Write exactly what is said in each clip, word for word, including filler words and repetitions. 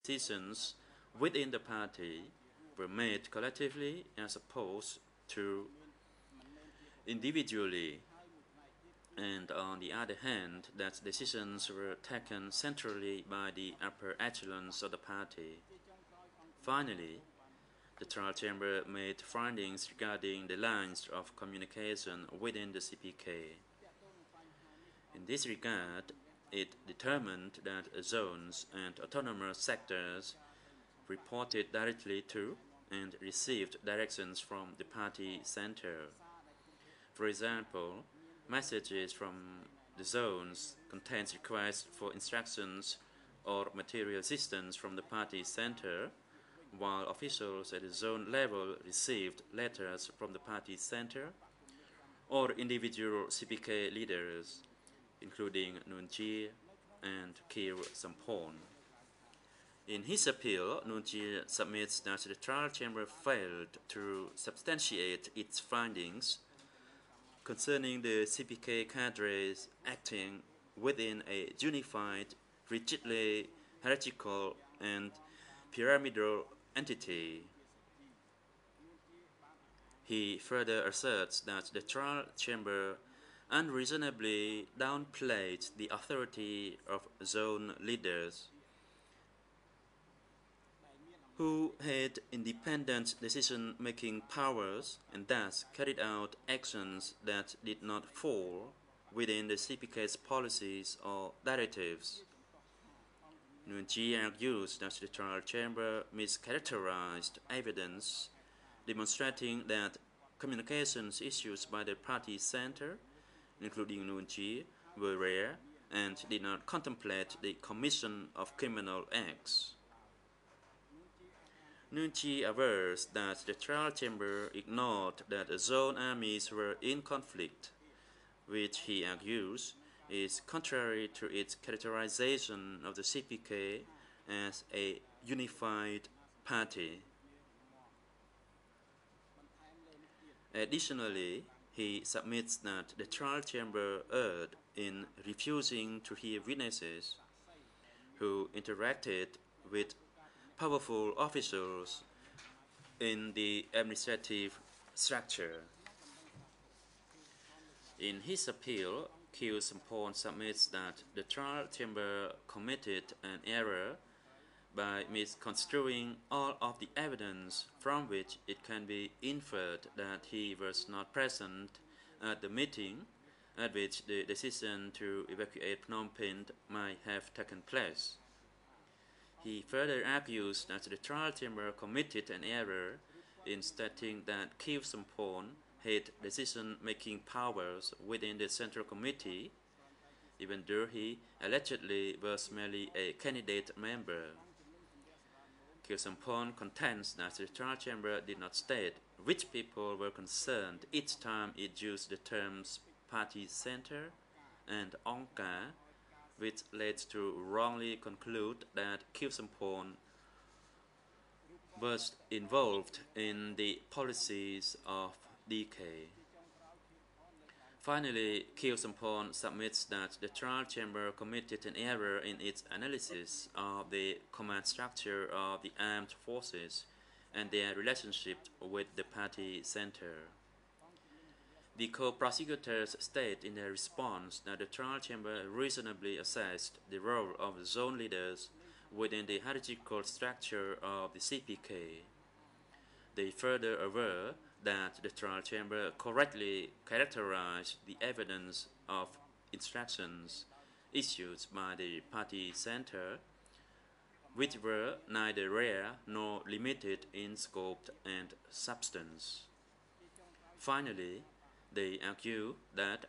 decisions within the party were made collectively as opposed to individually, and on the other hand, that decisions were taken centrally by the upper echelons of the party. Finally, the trial chamber made findings regarding the lines of communication within the C P K. In this regard, it determined that zones and autonomous sectors reported directly to and received directions from the party center. For example, messages from the zones contained requests for instructions or material assistance from the party center, while officials at the zone level received letters from the party center or individual C P K leaders, including Nuon Chea and Khieu Samphan. In his appeal, Nuon Chea submits that the trial chamber failed to substantiate its findings concerning the C P K cadres acting within a unified, rigidly hierarchical and pyramidal entity. He further asserts that the trial chamber unreasonably downplayed the authority of zone leaders who had independent decision-making powers and thus carried out actions that did not fall within the C P K's policies or directives. Nuon Chea argues that the trial chamber mischaracterized evidence demonstrating that communications issues by the party center, including Nuon Chea, were rare and did not contemplate the commission of criminal acts. Nuon Chea avers that the trial chamber ignored that the zone armies were in conflict, which he argues is contrary to its characterization of the C P K as a unified party. Additionally, he submits that the trial chamber erred in refusing to hear witnesses who interacted with powerful officials in the administrative structure. In his appeal, Khieu Samphan submits that the trial chamber committed an error by misconstruing all of the evidence from which it can be inferred that he was not present at the meeting at which the decision to evacuate Phnom Penh might have taken place. He further argues that the trial chamber committed an error in stating that Khieu Samphan had decision-making powers within the Central Committee, even though he allegedly was merely a candidate member. Khieu Samphan contends that the trial chamber did not state which people were concerned each time it used the terms party center and Angka, which led to wrongly conclude that Khieu Samphan was involved in the policies of D K. Finally, Khieu Samphan submits that the trial chamber committed an error in its analysis of the command structure of the armed forces and their relationship with the party center. The co-prosecutors state in their response that the trial chamber reasonably assessed the role of zone leaders within the hierarchical structure of the C P K. They further aver that the trial chamber correctly characterized the evidence of instructions issued by the party center, which were neither rare nor limited in scope and substance. Finally, they argue that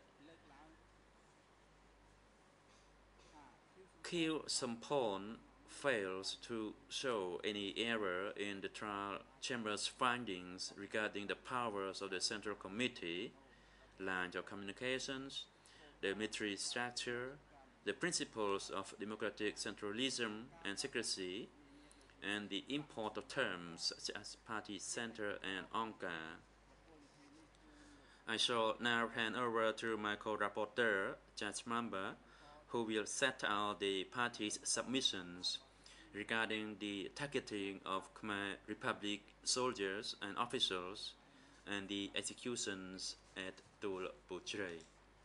Khieu Samphan fails to show any error in the trial chamber's findings regarding the powers of the Central Committee, lines of communications, the military structure, the principles of democratic centralism and secrecy, and the import of terms such as party center and Angka. I shall now hand over to my co-rapporteur, Judge Mamba, who will set out the party's submissions regarding the targeting of Khmer Republic soldiers and officials and the executions at Tul Puchre.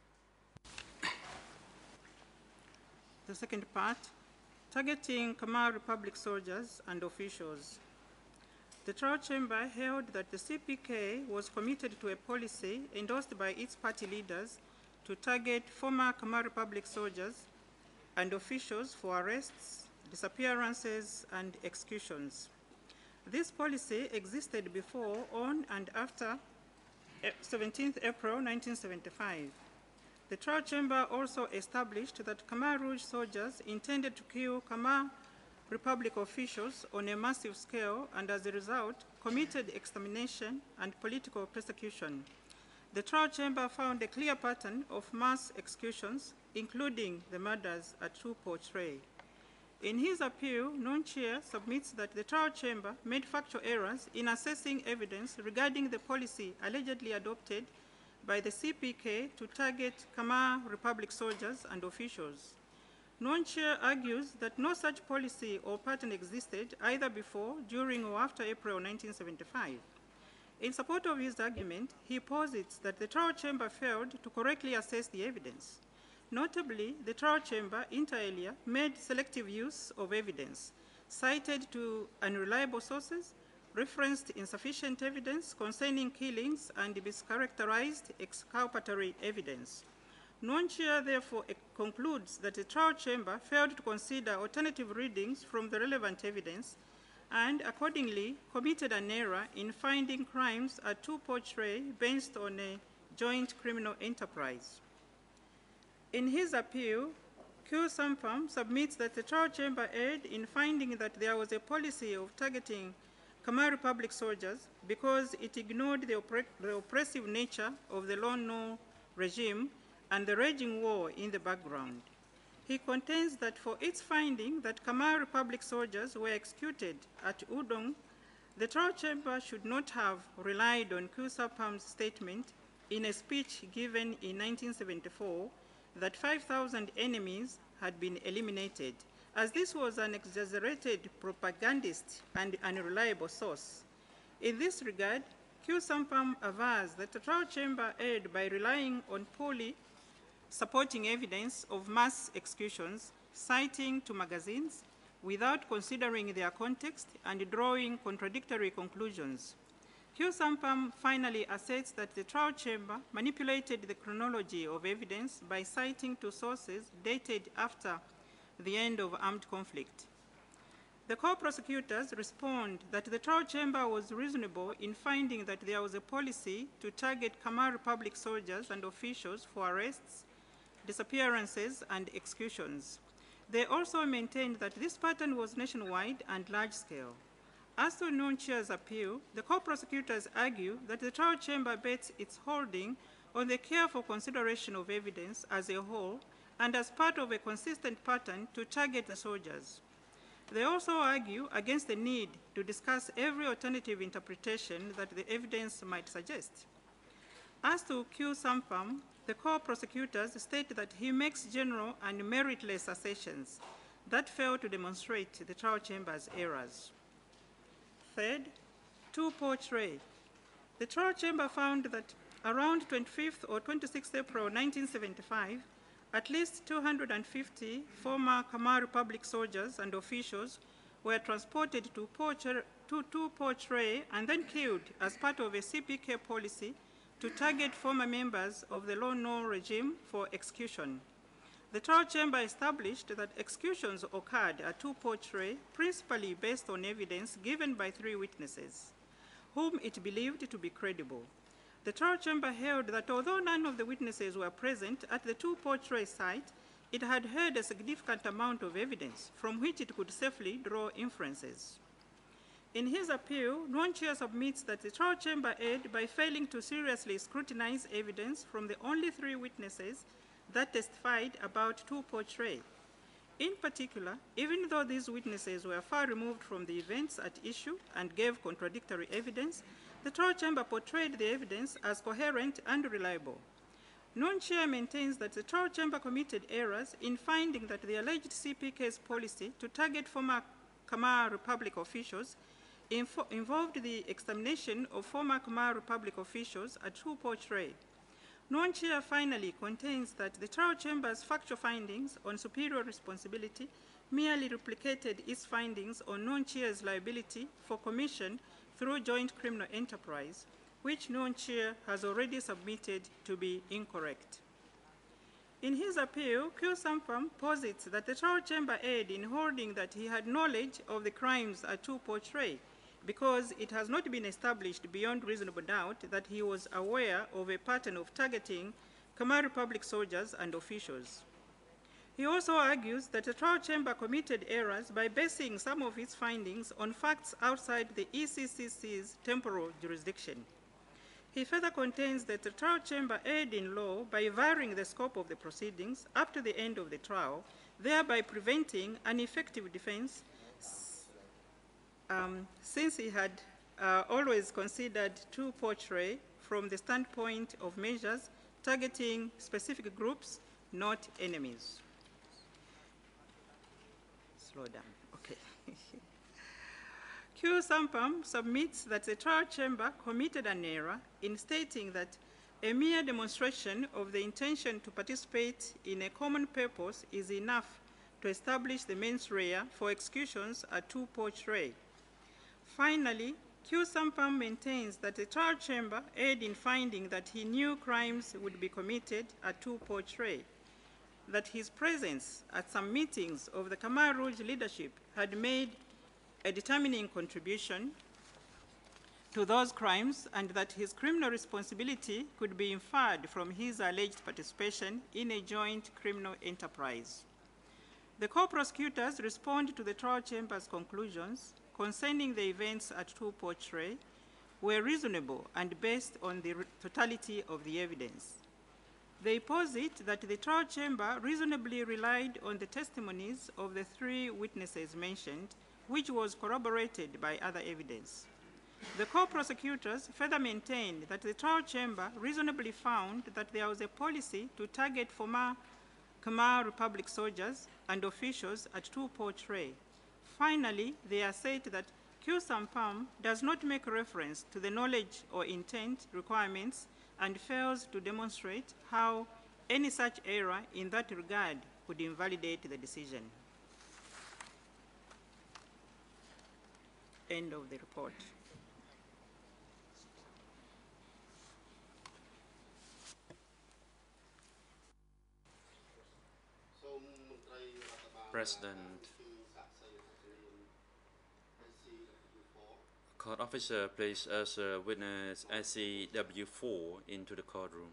The second part, targeting Khmer Republic soldiers and officials. The trial chamber held that the C P K was committed to a policy endorsed by its party leaders to target former Khmer Republic soldiers and officials for arrests, disappearances, and executions. This policy existed before, on, and after seventeenth April nineteen seventy-five. The trial chamber also established that Khmer Rouge soldiers intended to kill Khmer Republic officials on a massive scale and, as a result, committed extermination and political persecution. The trial chamber found a clear pattern of mass executions, including the murders at Tu Po Tre. In his appeal, Non-Chair submits that the trial chamber made factual errors in assessing evidence regarding the policy allegedly adopted by the C P K to target Khmer Republic soldiers and officials. Non-Chair argues that no such policy or pattern existed either before, during, or after April nineteen seventy-five. In support of his argument, he posits that the trial chamber failed to correctly assess the evidence. Notably, the trial chamber, inter alia, made selective use of evidence, cited to unreliable sources, referenced insufficient evidence concerning killings, and mischaracterized exculpatory evidence. Non-Chair therefore concludes that the trial chamber failed to consider alternative readings from the relevant evidence and accordingly committed an error in finding crimes at Tu Po Tre based on a joint criminal enterprise. In his appeal, Q Sampam submits that the trial chamber erred in finding that there was a policy of targeting Khmer Republic soldiers because it ignored the, oppre the oppressive nature of the Lon Nol regime and the raging war in the background. He contends that for its finding that Khmer Republic soldiers were executed at Udong, the trial chamber should not have relied on Q Sampam's statement in a speech given in nineteen seventy-four that five thousand enemies had been eliminated, as this was an exaggerated propagandist and unreliable source. In this regard, Q Sampam avers that the trial chamber erred by relying on poorly supporting evidence of mass executions, citing to magazines without considering their context and drawing contradictory conclusions. Q Sampam finally asserts that the trial chamber manipulated the chronology of evidence by citing to sources dated after the end of armed conflict. The co-prosecutors respond that the trial chamber was reasonable in finding that there was a policy to target Khmer Republic soldiers and officials for arrests, disappearances, and executions. They also maintained that this pattern was nationwide and large-scale. As to Non-Chair's appeal, the co-prosecutors argue that the trial chamber bets its holding on the careful consideration of evidence as a whole and as part of a consistent pattern to target the soldiers. They also argue against the need to discuss every alternative interpretation that the evidence might suggest. As to Q Sampam, the co-prosecutors state that he makes general and meritless assertions that fail to demonstrate the trial chamber's errors. Third, Tu Po Tre. The trial chamber found that around twenty-fifth or twenty-sixth April nineteen seventy-five, at least two hundred fifty former Khmer Republic soldiers and officials were transported to Tu Po Tre and then killed as part of a C P K policy to target former members of the Lon Nol regime for execution. The trial chamber established that executions occurred at Tu Po Tre principally based on evidence given by three witnesses, whom it believed to be credible. The trial chamber held that although none of the witnesses were present at the Tu Po Tre site, it had heard a significant amount of evidence from which it could safely draw inferences. In his appeal, Non-Chair submits that the trial chamber erred by failing to seriously scrutinize evidence from the only three witnesses that testified about Tu Po Tre. In particular, even though these witnesses were far removed from the events at issue and gave contradictory evidence, the trial chamber portrayed the evidence as coherent and reliable. Non-Chair maintains that the trial chamber committed errors in finding that the alleged C P K's policy to target former Khmer Republic officials involved the examination of former Khmer Republic officials at two portraits. Non-chair finally contains that the trial chamber's factual findings on superior responsibility merely replicated its findings on non-chair's liability for commission through joint criminal enterprise, which non-chair has already submitted to be incorrect. In his appeal, Q Sampam posits that the trial chamber erred in holding that he had knowledge of the crimes at two portray, because it has not been established beyond reasonable doubt that he was aware of a pattern of targeting Khmer Republic soldiers and officials. He also argues that the trial chamber committed errors by basing some of its findings on facts outside the E C C C's temporal jurisdiction. He further contends that the trial chamber erred in law by varying the scope of the proceedings up to the end of the trial, thereby preventing an effective defense, um, since he had uh, always considered two portray from the standpoint of measures targeting specific groups, not enemies. Slow down, okay. Q Sampam submits that the trial chamber committed an error in stating that a mere demonstration of the intention to participate in a common purpose is enough to establish the mens rea for executions at two portray. Finally, Q Sampam maintains that the trial chamber erred in finding that he knew crimes would be committed at two portray, that his presence at some meetings of the Khmer Rouge leadership had made a determining contribution to those crimes, and that his criminal responsibility could be inferred from his alleged participation in a joint criminal enterprise. The co-prosecutors respond to the trial chamber's conclusions concerning the events at two portray were reasonable and based on the totality of the evidence. They posit that the trial chamber reasonably relied on the testimonies of the three witnesses mentioned, which was corroborated by other evidence. The co-prosecutors further maintained that the trial chamber reasonably found that there was a policy to target former Khmer Republic soldiers and officials at two portray. Finally, they assert that Q Sampam does not make reference to the knowledge or intent requirements and fails to demonstrate how any such error in that regard could invalidate the decision. End of the report. President, court officer, please usher witness S C W four into the courtroom.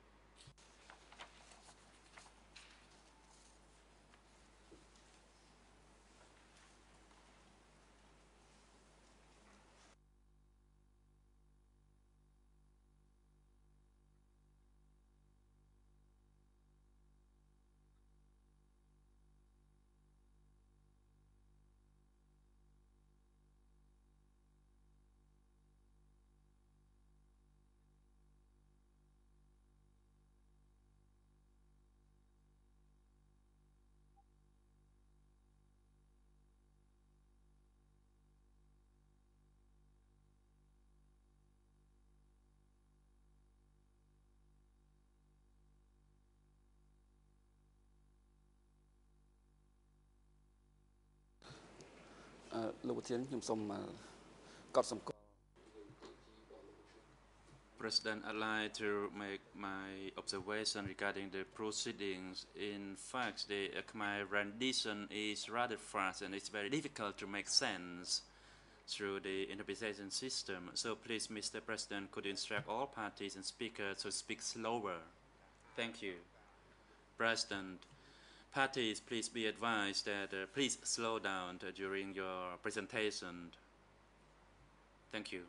President, I'd like to make my observation regarding the proceedings. In fact, the uh, my rendition is rather fast and it's very difficult to make sense through the interpretation system. So please, Mister President, could you instruct all parties and speakers to speak slower? Thank you. President, parties, please be advised that uh, please slow down uh, during your presentation. Thank you.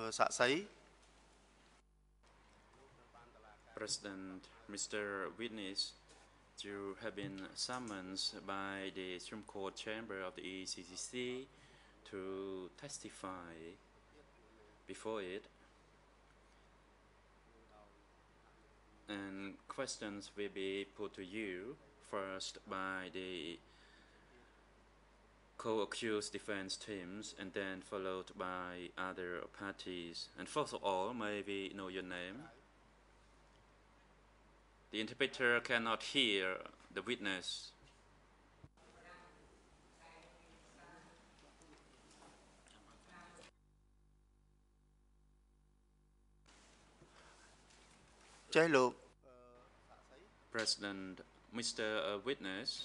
Dạ sấy. President, Mister Witness, you have been summoned by the Supreme Court Chamber of the E C C C to testify before it. And questions will be put to you first by the co-accused defense teams and then followed by other parties. And first of all, may we know your name? The interpreter cannot hear the witness. Trái lục. President, Mister Witness,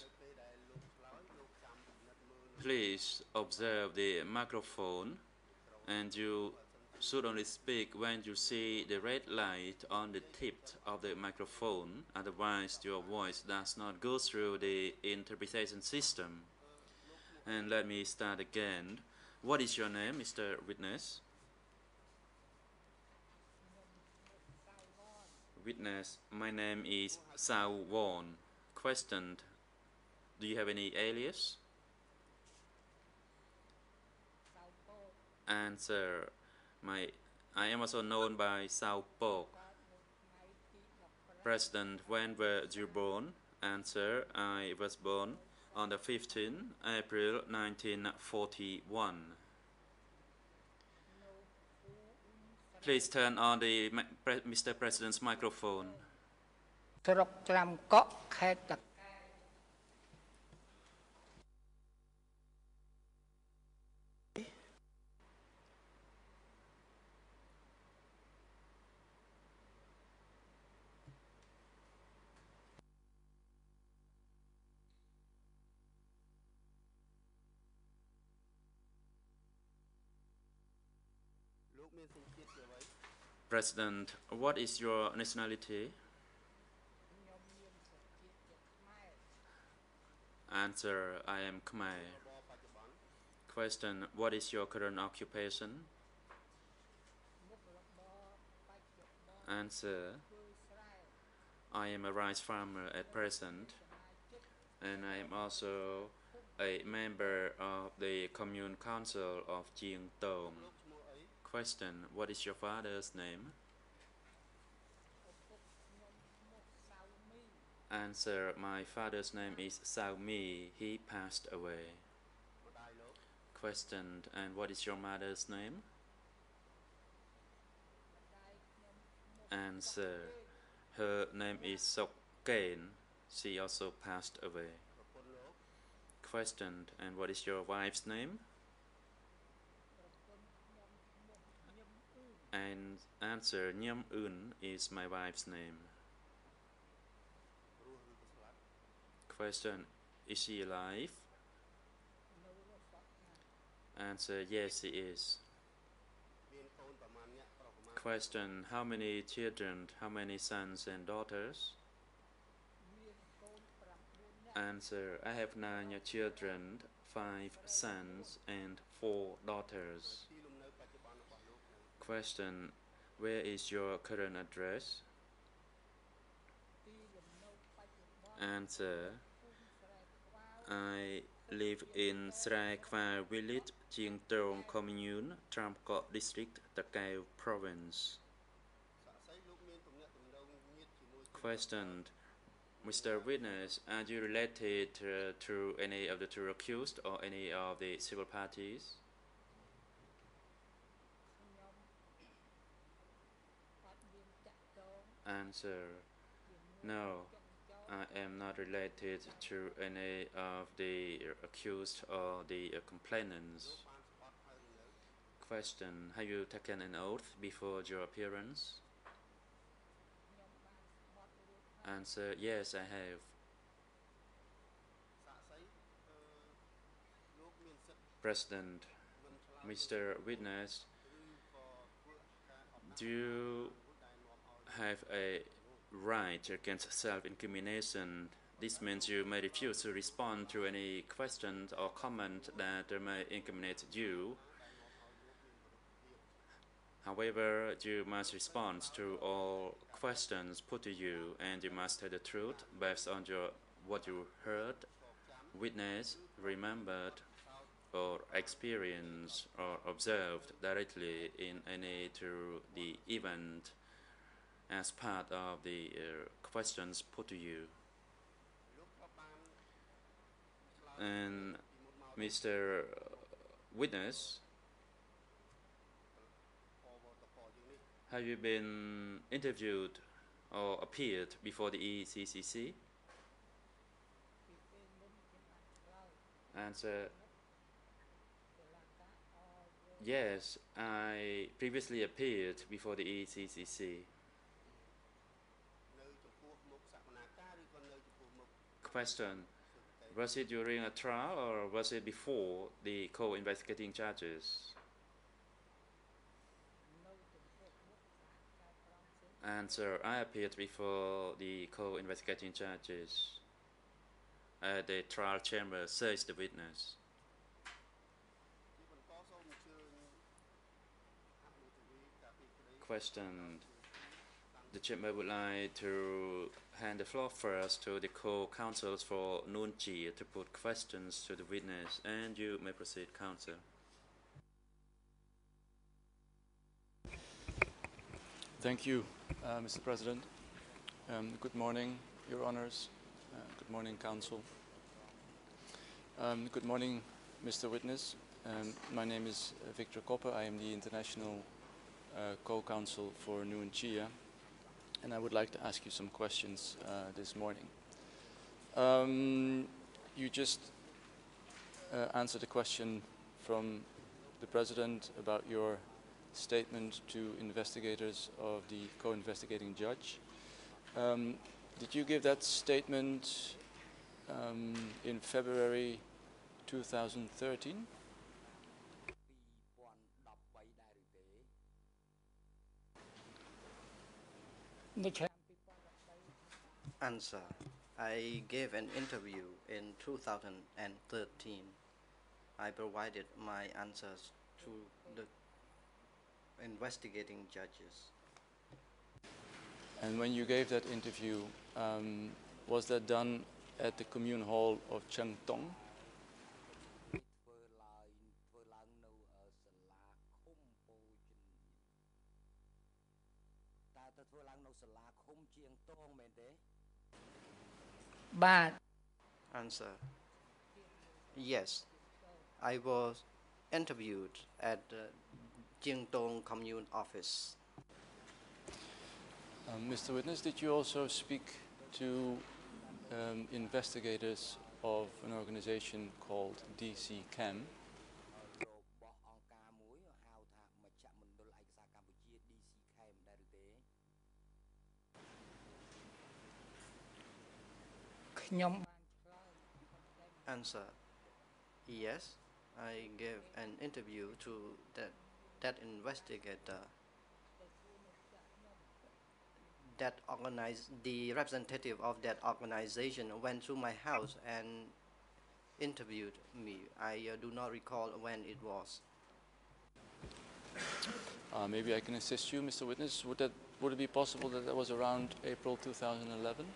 please observe the microphone, and you should only speak when you see the red light on the tip of the microphone, otherwise your voice does not go through the interpretation system. And let me start again. What is your name, Mister Witness? Witness, my name is Sao Won. Question, do you have any alias? Answer, my, I am also known by Sao Pok. President, when were you born? Answer, I was born on the fifteenth of April nineteen forty-one. Please turn on the Mister President's microphone. President, what is your nationality? Answer, I am Khmer. Question, what is your current occupation? Answer, I am a rice farmer at present, and I am also a member of the Commune Council of Chiang Tong. Question, what is your father's name? Answer, my father's name is Sao Mi. He passed away. Question, and what is your mother's name? Answer, her name is Sok Kain. She also passed away. Question, and what is your wife's name? And answer, Nyam Un is my wife's name. Question, is she alive? Answer, yes, she is. Question, how many children, how many sons and daughters? Answer, I have nine children, five sons and four daughters. Question, where is your current address? Answer, I live in Srai Kwa village, Chiang Tong commune, Tram Kok district, Takeo province. Question, Mister Witness, are you related uh, to any of the two accused or any of the civil parties? Answer, no, I am not related to any of the accused or the uh, complainants. Question, have you taken an oath before your appearance? Answer, yes, I have. President, Mister Witness, do you have a right against self-incrimination? This means you may refuse to respond to any question or comment that may incriminate you. However, you must respond to all questions put to you, and you must tell the truth based on your what you heard, witnessed, remembered, or experienced or observed directly in any to the event as part of the uh, questions put to you. And Mister Witness, have you been interviewed or appeared before the E C C C? Answer: yes, I previously appeared before the E C C C. Question: was it during a trial or was it before the co-investigating judges? Answer: I appeared before the co-investigating judges at the trial chamber, says the witness. Question: the chamber would like to hand the floor first to the co-counsels for Nuon Chea to put questions to the witness, and you may proceed, counsel. Thank you, uh, Mister President. Um, good morning, Your Honors. Uh, good morning, Counsel. Um, good morning, Mister Witness. Um, my name is uh, Victor Koppe. I am the International uh, Co-Counsel for Nuon Chea, and I would like to ask you some questions uh, this morning. Um, you just uh, answered a question from the President about your statement to investigators of the co-investigating judge. Um, did you give that statement um, in February two thousand thirteen? Answer: I gave an interview in two thousand thirteen. I provided my answers to the investigating judges. And when you gave that interview, um, was that done at the commune hall of Chang Tong? Answer: yes, I was interviewed at the Chiang Tong commune office. Um, Mister Witness, did you also speak to um, investigators of an organization called D C CAM? Answer: yes, I gave an interview to that, that investigator. That organized, the representative of that organization went to my house and interviewed me. I uh, do not recall when it was. Uh, maybe I can assist you, Mister Witness. Would that would it be possible that that was around April two thousand eleven?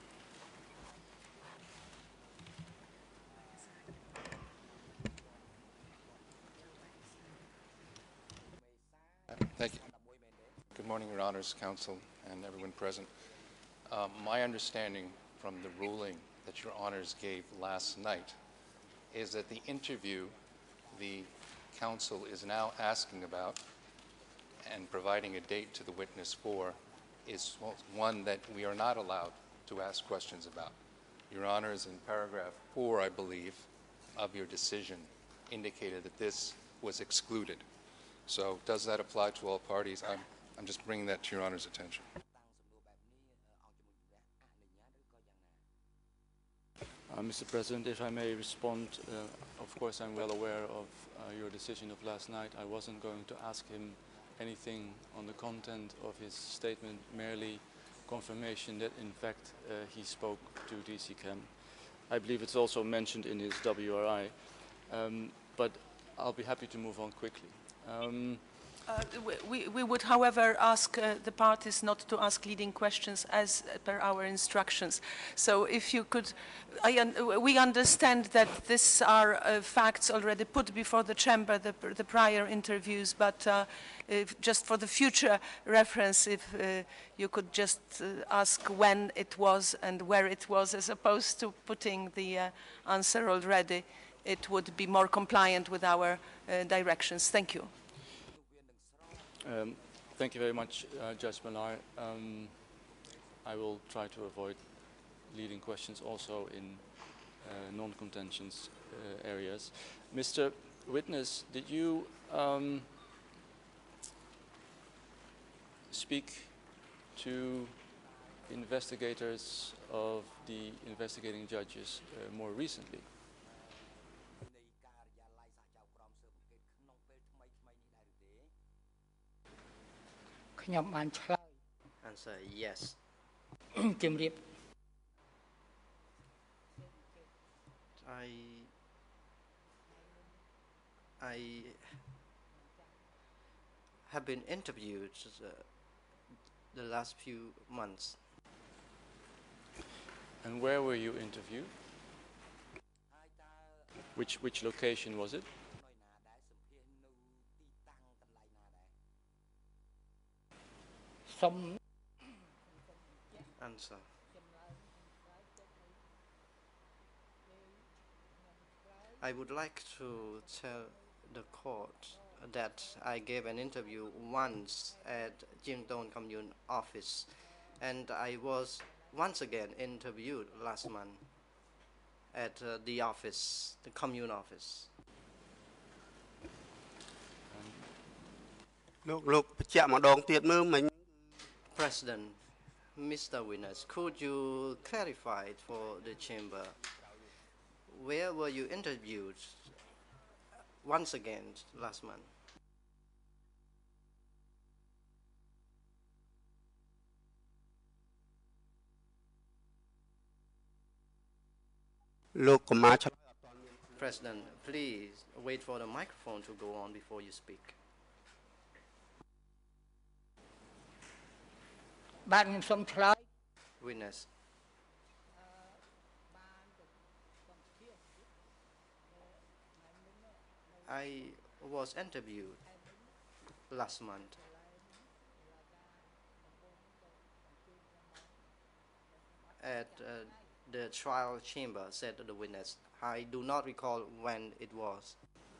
Thank you. Good morning, Your Honors, Counsel, and everyone present. Um, my understanding from the ruling that Your Honors gave last night is that the interview the counsel is now asking about and providing a date to the witness for is one that we are not allowed to ask questions about. Your Honors, in paragraph four, I believe, of your decision indicated that this was excluded. So does that apply to all parties? I'm, I'm just bringing that to Your Honor's attention. Uh, Mister President, if I may respond, uh, of course I'm well aware of uh, your decision of last night. I wasn't going to ask him anything on the content of his statement, merely confirmation that in fact uh, he spoke to D C CAM. I believe it's also mentioned in his W R I, um, but I'll be happy to move on quickly. Um, Uh, we, we would, however, ask uh, the parties not to ask leading questions as per our instructions. So if you could, I un we understand that these are uh, facts already put before the chamber, the, the prior interviews, but uh, if just for the future reference, if uh, you could just uh, ask when it was and where it was, as opposed to putting the uh, answer already, it would be more compliant with our uh, directions. Thank you. Um, thank you very much, uh, Judge Millar. Um, I will try to avoid leading questions also in uh, non-contentious uh, areas. Mister Witness, did you um, speak to investigators of the investigating judges uh, more recently? Answer, yes. I I have been interviewed uh, the last few months. And where were you interviewed? Which, which location was it? Answer. I would like to tell the court that I gave an interview once at Jingdong Commune office, and I was once again interviewed last month at uh, the office, the commune office. President, Mister Witness, could you clarify it for the chamber? Where were you interviewed once again last month? President, please wait for the microphone to go on before you speak. Witness. I was interviewed last month at uh, the trial chamber, said the witness. I do not recall when it was.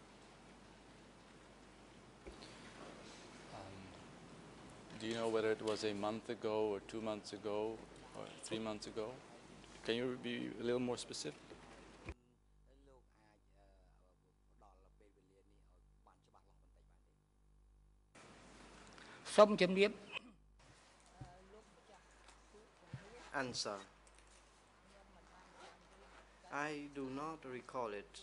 Do you know whether it was a month ago or two months ago or three months ago? Can you be a little more specific? Answer. I do not recall it.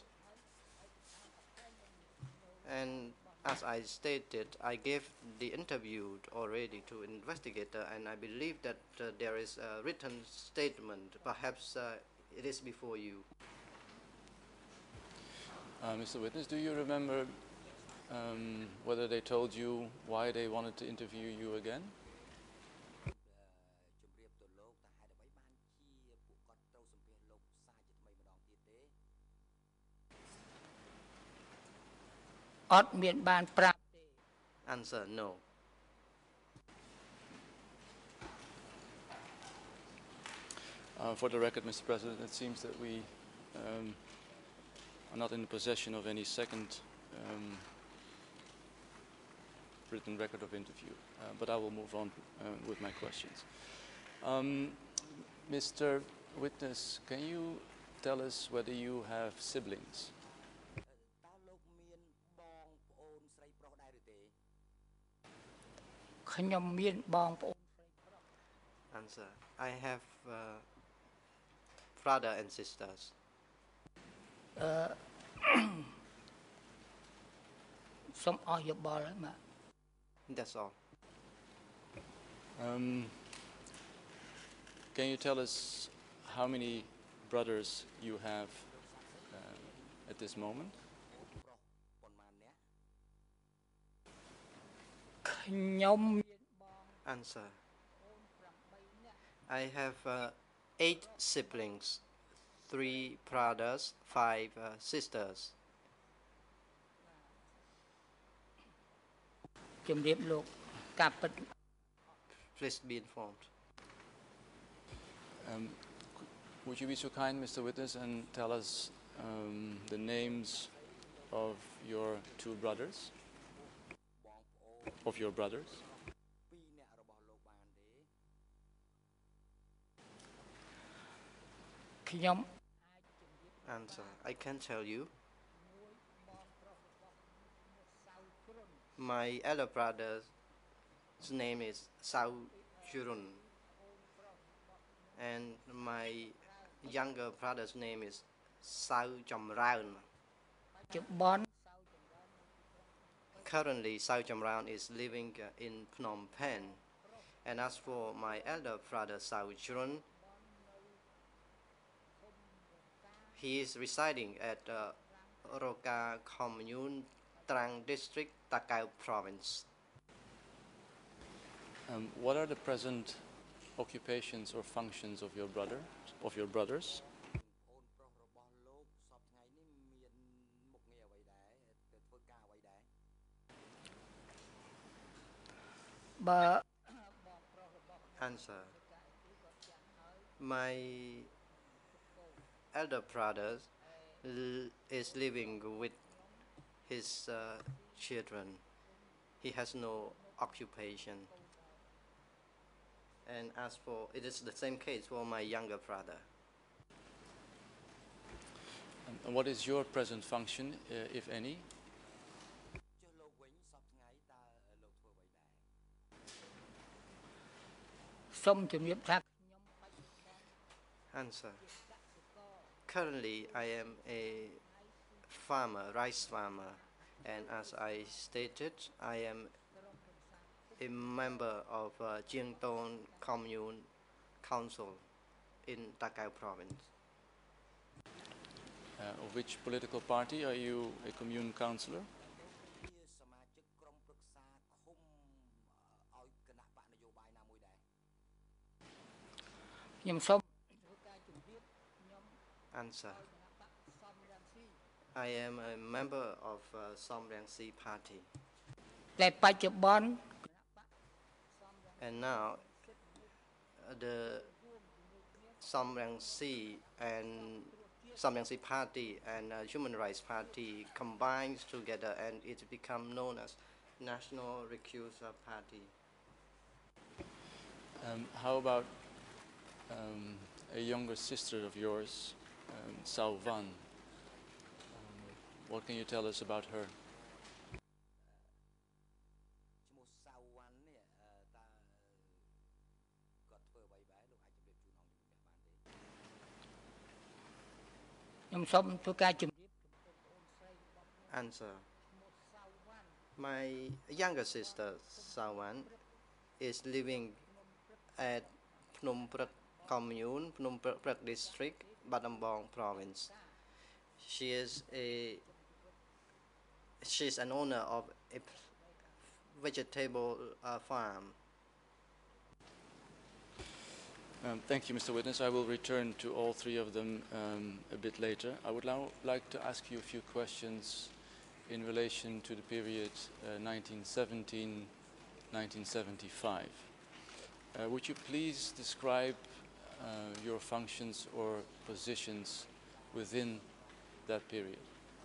And as I stated, I gave the interview already to investigator, and I believe that uh, there is a written statement. Perhaps uh, it is before you. Uh, Mister Witness, do you remember um, whether they told you why they wanted to interview you again? Answer, no. Uh, for the record, Mister President, it seems that we um, are not in the possession of any second um, written record of interview, uh, but I will move on uh, with my questions. Um, Mister Witness, can you tell us whether you have siblings? Answer, I have uh, brother and sisters. That's all. Um, can you tell us how many brothers you have uh, at this moment? Answer. I have uh, eight siblings, three brothers, five uh, sisters. ជំរាបលោកការពិត Please be informed. Um, would you be so kind, Mister Witness, and tell us um, the names of your two brothers? Of your brothers? Answer. I can tell you. My elder brother's name is Sao Jurun, and my younger brother's name is Sao Jamraun. ជប៉ុន Currently, Sao Jamraun is living uh, in Phnom Penh, and as for my elder brother Sao Jurun, he is residing at uh, Roka Commune, Trang District, Takao Province. Um, what are the present occupations or functions of your brother, of your brothers? Answer. My elder brother is living with his uh, children. He has no occupation. And as for, it is the same case for my younger brother. And what is your present function, uh, if any? Answer. Currently, I am a farmer, rice farmer, and as I stated, I am a member of uh, Jiangdong Commune Council in Takao Province. Uh, of which political party are you a commune councillor? Answer. I am a member of uh, Som Rang Si party. តែបច្ចុប្បន្ន And now, uh, the Som Rang Si and Som Rang Si party and uh, Human Rights Party combines together, and it become known as National Recuser Party. Um, how about um, a younger sister of yours, um, Sao Van? Um, what can you tell us about her? Answer. My younger sister, Sawan, is living at Phnom Prak Commune, Phnom Prak District, Battambang Province. She is a she is an owner of a vegetable uh, farm. Um, thank you, Mister Witness. I will return to all three of them um, a bit later. I would now like to ask you a few questions in relation to the period uh, nineteen seventeen to nineteen seventy-five. Uh, would you please describe uh, your functions or positions within that period?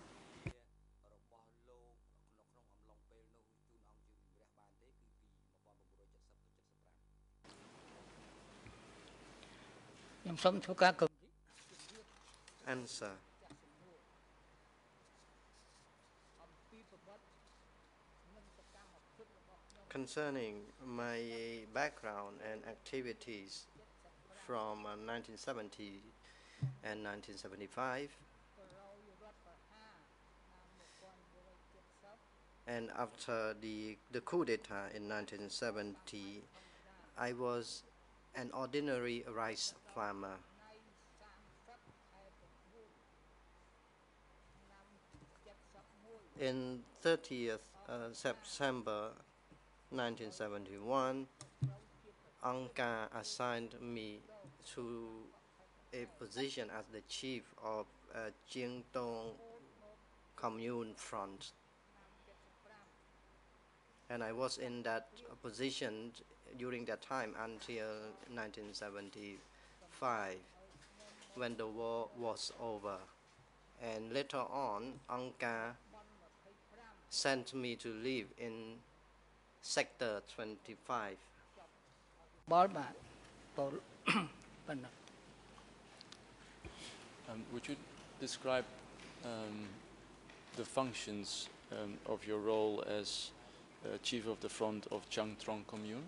Answer. Concerning my background and activities from uh, nineteen seventy and nineteen seventy-five, and after the, the coup d'etat in nineteen seventy, I was an ordinary rice farmer. In thirtieth uh, September nineteen seventy-one, Angka assigned me to a position as the chief of uh, Jingdong Commune Front. And I was in that position during that time until nineteen seventy-five, when the war was over. And later on, Angka sent me to live in Sector twenty-five. បលបាទពលប៉ុណ្ណឹង Um, would you describe um, the functions um, of your role as uh, chief of the front of Chang Trong Commune?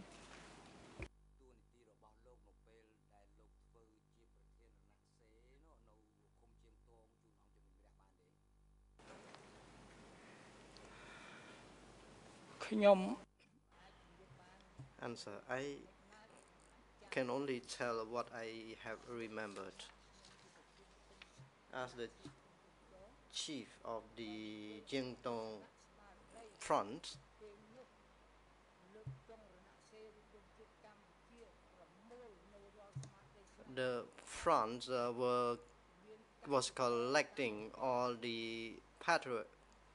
Answer: I can only tell what I have remembered. As the chief of the Jingdong Front, the front uh, were was collecting all the patriot,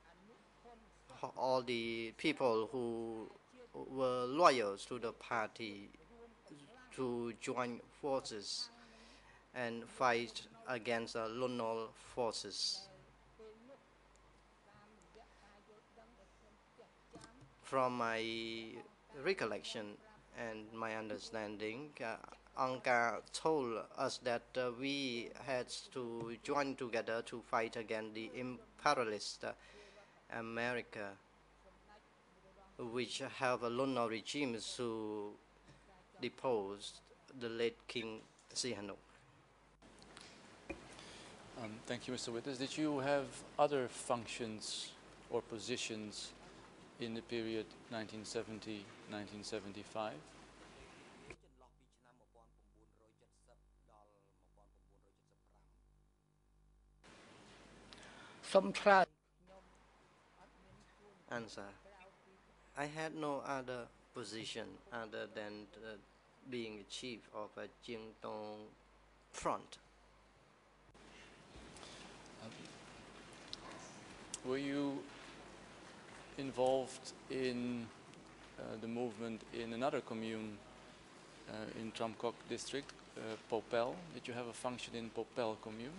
all the people who were loyal to the party to join forces and fight against the Lunol forces. From my recollection and my understanding, uh, Angka told us that uh, we had to join together to fight against the imperialist uh, America, which have a Lunol regime to depose the late King Sihanouk. Um, thank you, Mister Witness. Did you have other functions or positions in the period nineteen seventy to nineteen seventy-five? Answer: I had no other position other than uh, being a chief of a Jingdong Front. Um, were you involved in uh, the movement in another commune uh, in Tram Kok district, uh, Popel? Did you have a function in Popel commune?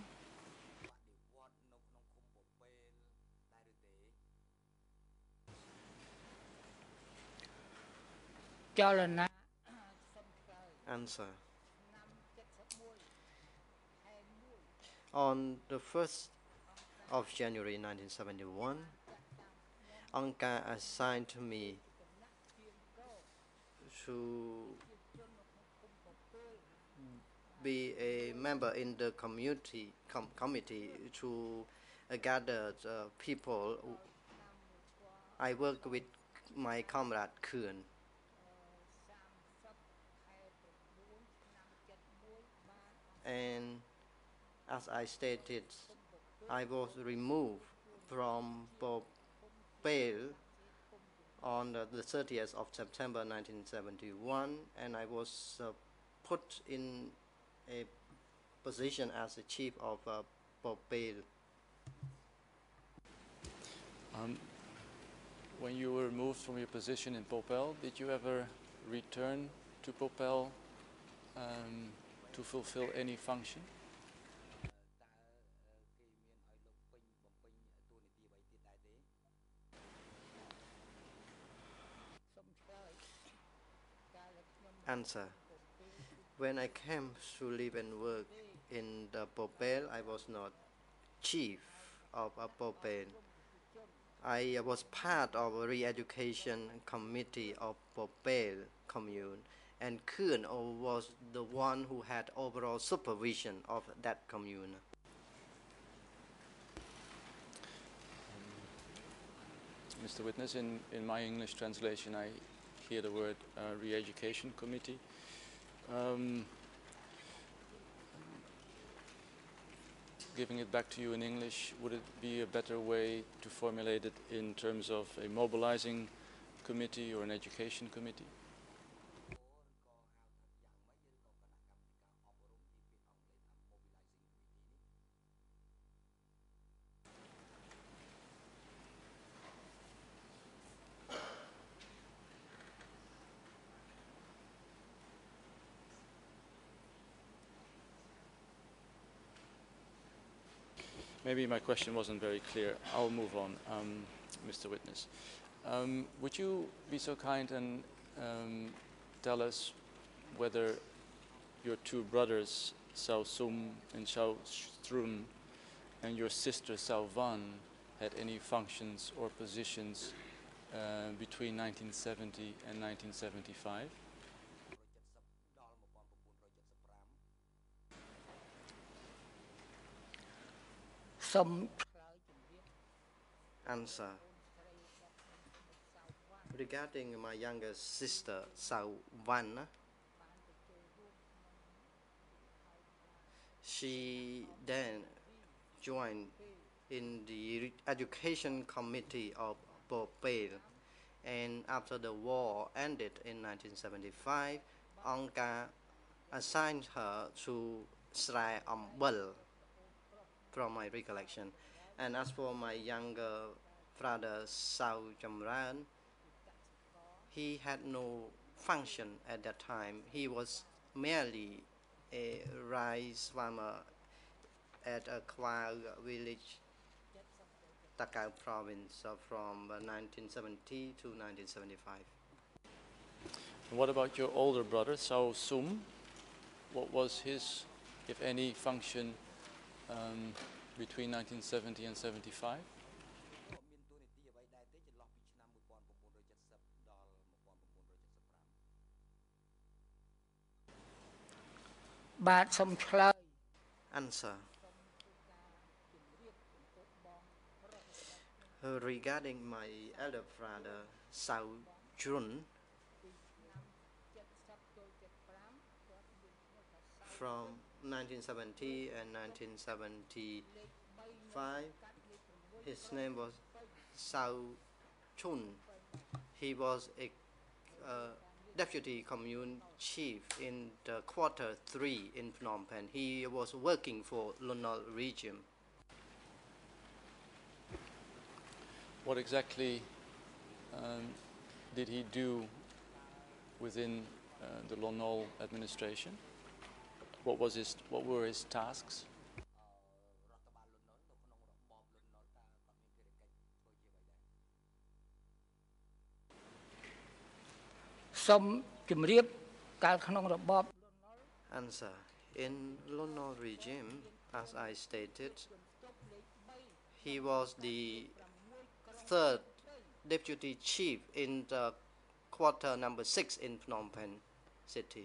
Answer: on the first of January nineteen seventy-one, Angka assigned me to be a member in the community com committee to uh, gather uh, people. I work with my comrade Kuhn. And as I stated, I was removed from Popel on the, the thirtieth of September nineteen seventy-one, and I was uh, put in a position as the chief of uh, Popel. Um, when you were removed from your position in Popel, did you ever return to Popel um, to fulfill any function? Answer: when I came to live and work in the Popel, I was not chief of a Popel. I was part of a re-education committee of Popel commune, and Kuhn was the one who had overall supervision of that commune. Um, Mister Witness, in, in my English translation I hear the word uh, re-education committee. Um, giving it back to you in English, would it be a better way to formulate it in terms of a mobilizing committee or an education committee? Maybe my question wasn't very clear. I'll move on, um, Mister Witness. Um, would you be so kind and um, tell us whether your two brothers, Sao Sum and Sao Strun, and your sister Sao Van had any functions or positions uh, between nineteen seventy and nineteen seventy-five? Some Answer. Regarding my younger sister, Sao Van, she then joined in the education committee of Bopel, and after the war ended in nineteen seventy-five, Angka assigned her to Srai Ambal, from my recollection. And as for my younger brother Sao Jamran, he had no function at that time. He was merely a rice farmer at a Kwag village, Takao province, uh, from uh, nineteen seventy to nineteen seventy-five. And what about your older brother, Sao Sum? What was his, if any, function um, between nineteen seventy and seventy-five? បាទសូមឆ្លើយ Answer. Regarding my elder brother Sao Jun, from nineteen seventy and nineteen seventy-five, his name was Sao Chun. He was a uh, deputy commune chief in the quarter three in Phnom Penh. He was working for Lunol region. What exactly um, did he do within uh, the Lonol administration? What was his, what were his tasks? សូមជម្រាបកាលក្នុងរបប Answer. In Lunol regime, as I stated, he was the third deputy chief in the quarter number six in Phnom Penh city.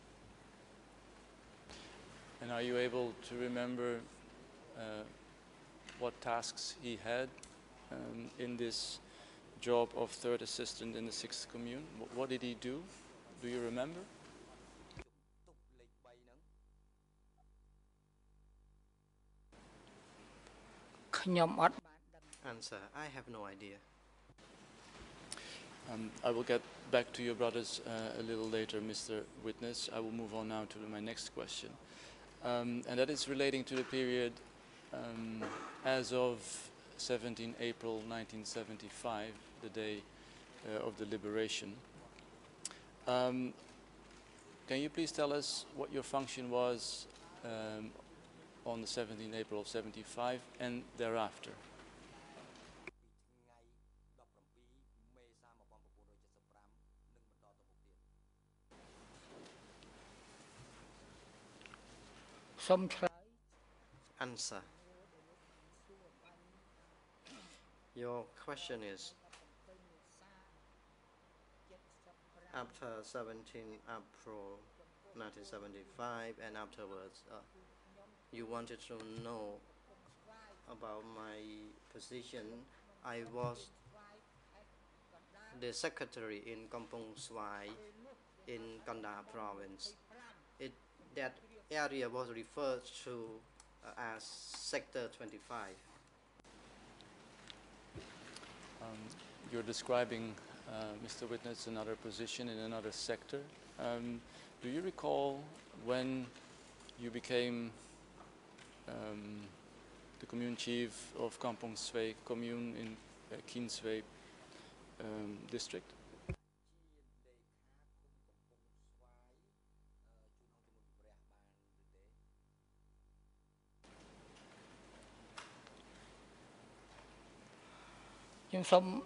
And are you able to remember uh, what tasks he had um, in this job of third assistant in the sixth commune? What, what did he do? Do you remember? Answer. I have no idea. Um, I will get back to your brothers uh, a little later, Mister Witness. I will move on now to my next question. Um, and that is relating to the period um, as of seventeenth April nineteen seventy-five, the day uh, of the liberation. Um, can you please tell us what your function was um, on the seventeenth April of seventy-five and thereafter? Answer. Your question is, after seventeenth April nineteen seventy-five and afterwards, uh, you wanted to know about my position. I was the secretary in Kampong Swai in Kanda province. It, that area was referred to uh, as Sector twenty-five. Um, you're describing uh, Mister Witness, another position in another sector. Um, do you recall when you became um, the commune chief of Kampong Sway commune in uh, Kien Sway um, district? Nhưng xong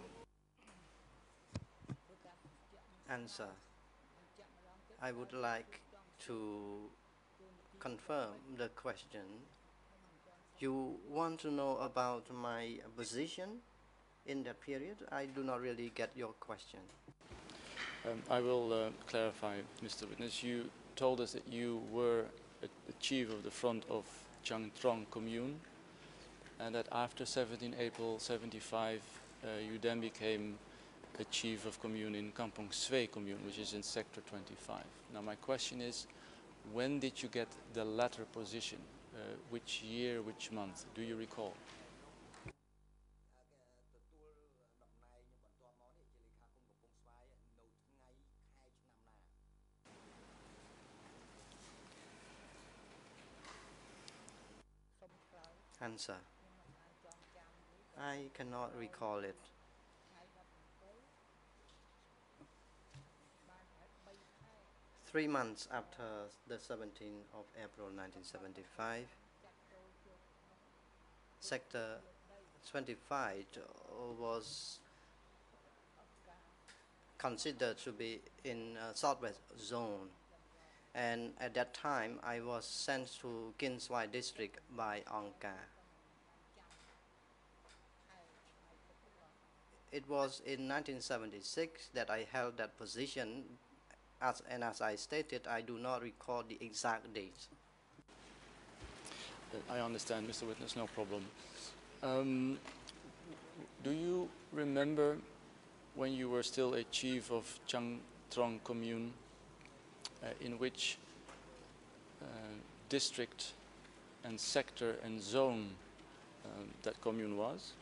Answer. I would like to confirm the question. You want to know about my position in that period? I do not really get your question. Um, I will uh, clarify, Mister Witness. You told us that you were a, a chief of the front of Chang Trong commune, and that after seventeenth April seventy-five, uh, you then became a chief of commune in Kampong Sway commune, which is in sector twenty-five. Now my question is, when did you get the latter position? Uh, which year, which month? Do you recall? Answer. I cannot recall it. Three months after the seventeenth of April nineteen seventy-five, Sector twenty-five was considered to be in uh, southwest zone, and at that time I was sent to Kien Swai district by Angka. It was in nineteen seventy-six that I held that position, as, and as I stated, I do not recall the exact date. I understand, Mister Witness, no problem. Um, do you remember when you were still a chief of Chang Trong commune, uh, in which uh, district and sector and zone um, that commune was?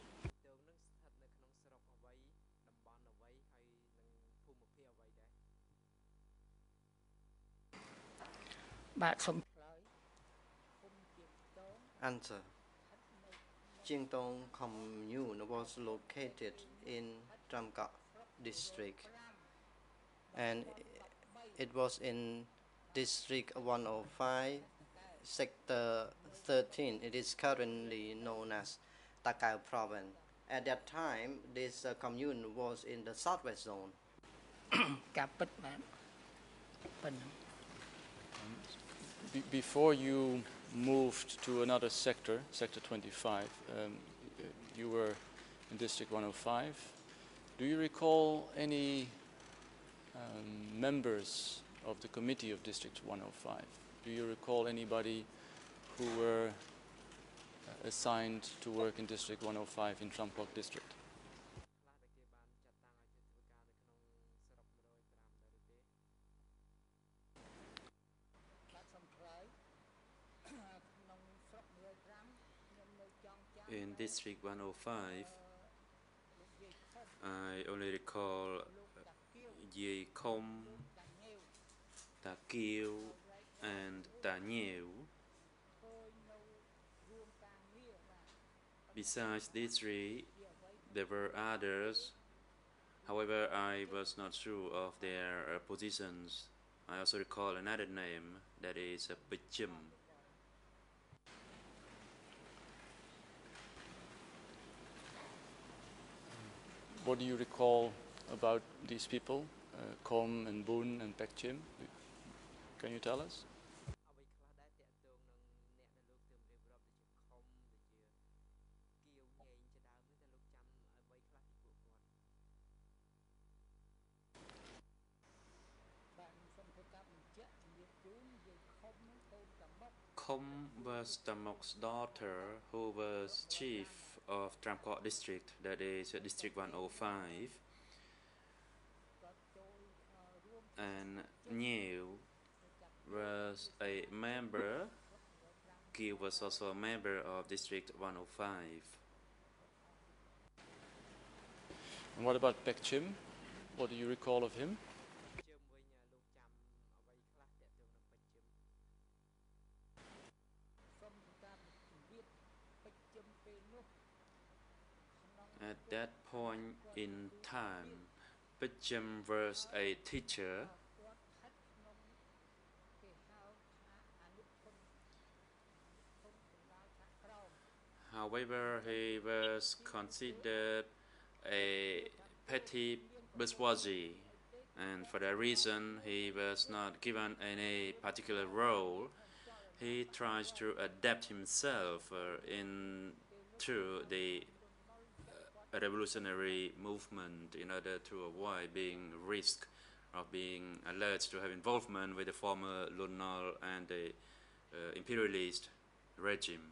bạn xong Answer. Chieng Tong commune was located in Tramka district, and it was in district one oh five, sector thirteen. It is currently known as Takao province. At that time, this uh, commune was in the southwest zone. ការពិតបាទប៉ុណ្ណឹង Be before you moved to another sector, sector twenty-five, um, you were in district one oh five. Do you recall any um, members of the committee of district one oh five? Do you recall anybody who were uh, assigned to work in district one oh five in Trampok district? In District one oh five, I only recall Ye Kom, Ta Kieu, and Ta Nhieu. Besides these three, there were others. However, I was not sure of their uh, positions. I also recall another name, that is uh, Pichim. What do you recall about these people, uh, Kom and Boon and Pek Chim? Can you tell us? Kom was Tamok's daughter, who was chief of Tramkot district, that is uh, district one oh five, and Nhieu was a member. Kieu was also a member of district one oh five. And what about Pek Chim? What do you recall of him? At that point in time, Pichum was a teacher. However, he was considered a petty bourgeoisie, and for that reason, he was not given any particular role. He tries to adapt himself uh, into the uh, revolutionary movement in order to avoid being risk of being alleged to have involvement with the former Lunal and the uh, imperialist regime.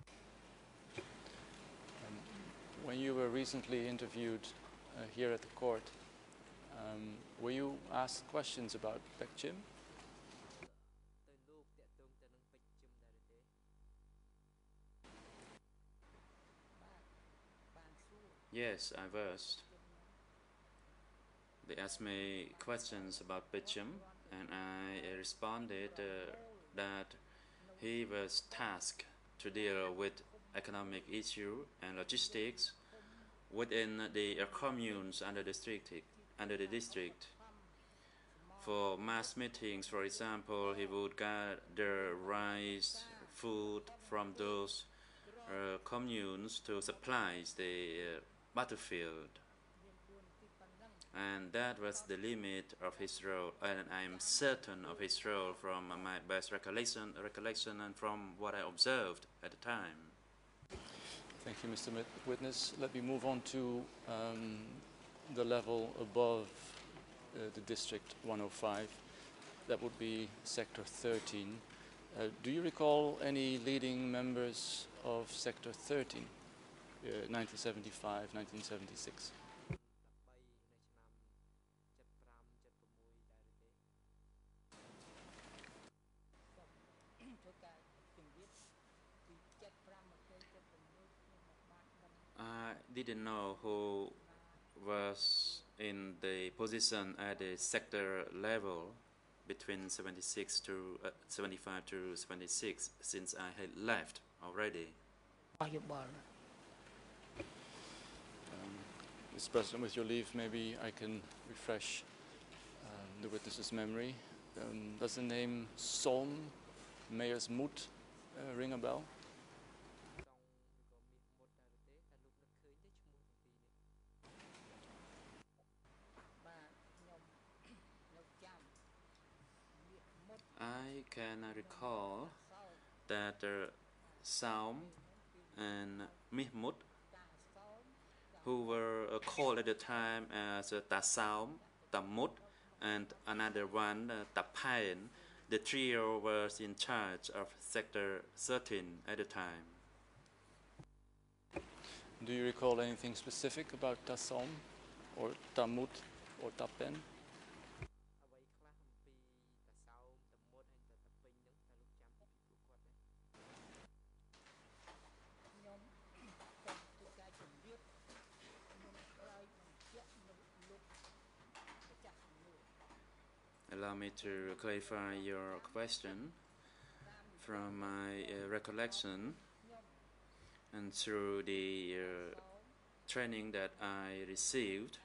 When you were recently interviewed uh, here at the court, um, were you asked questions about Pekchim? Yes, I was. They asked me questions about Pekchim, and I responded uh, that he was tasked to deal with economic issue and logistics within the uh, communes under the district. Under the district. For mass meetings, for example, he would gather rice, food from those uh, communes to supply the uh, battlefield. And that was the limit of his role, and I am certain of his role from my best recollection, recollection and from what I observed at the time. Thank you, Mister Witness. Let me move on to um, the level above uh, the District one oh five. That would be Sector thirteen. Uh, do you recall any leading members of Sector thirteen, uh, nineteen seventy-five, nineteen seventy-six? I didn't know who was in the position at the sector level between seventy-six to uh, seventy-five to seventy-six, since I had left already. Um, Mister President, with your leave, maybe I can refresh um, the witness's memory. Um, does the name Som Mayers Moot uh, ring a bell? I can recall that uh, Saum and Mihmut, who were uh, called at the time as uh, Ta Saum, Ta Mut, and another one, uh, Ta Pain, the trio was in charge of Sector thirteen at the time. Do you recall anything specific about Ta Saum, or Ta Mut, or Ta Pen? Allow me to clarify your question. From my uh, recollection and through the uh, training that I received,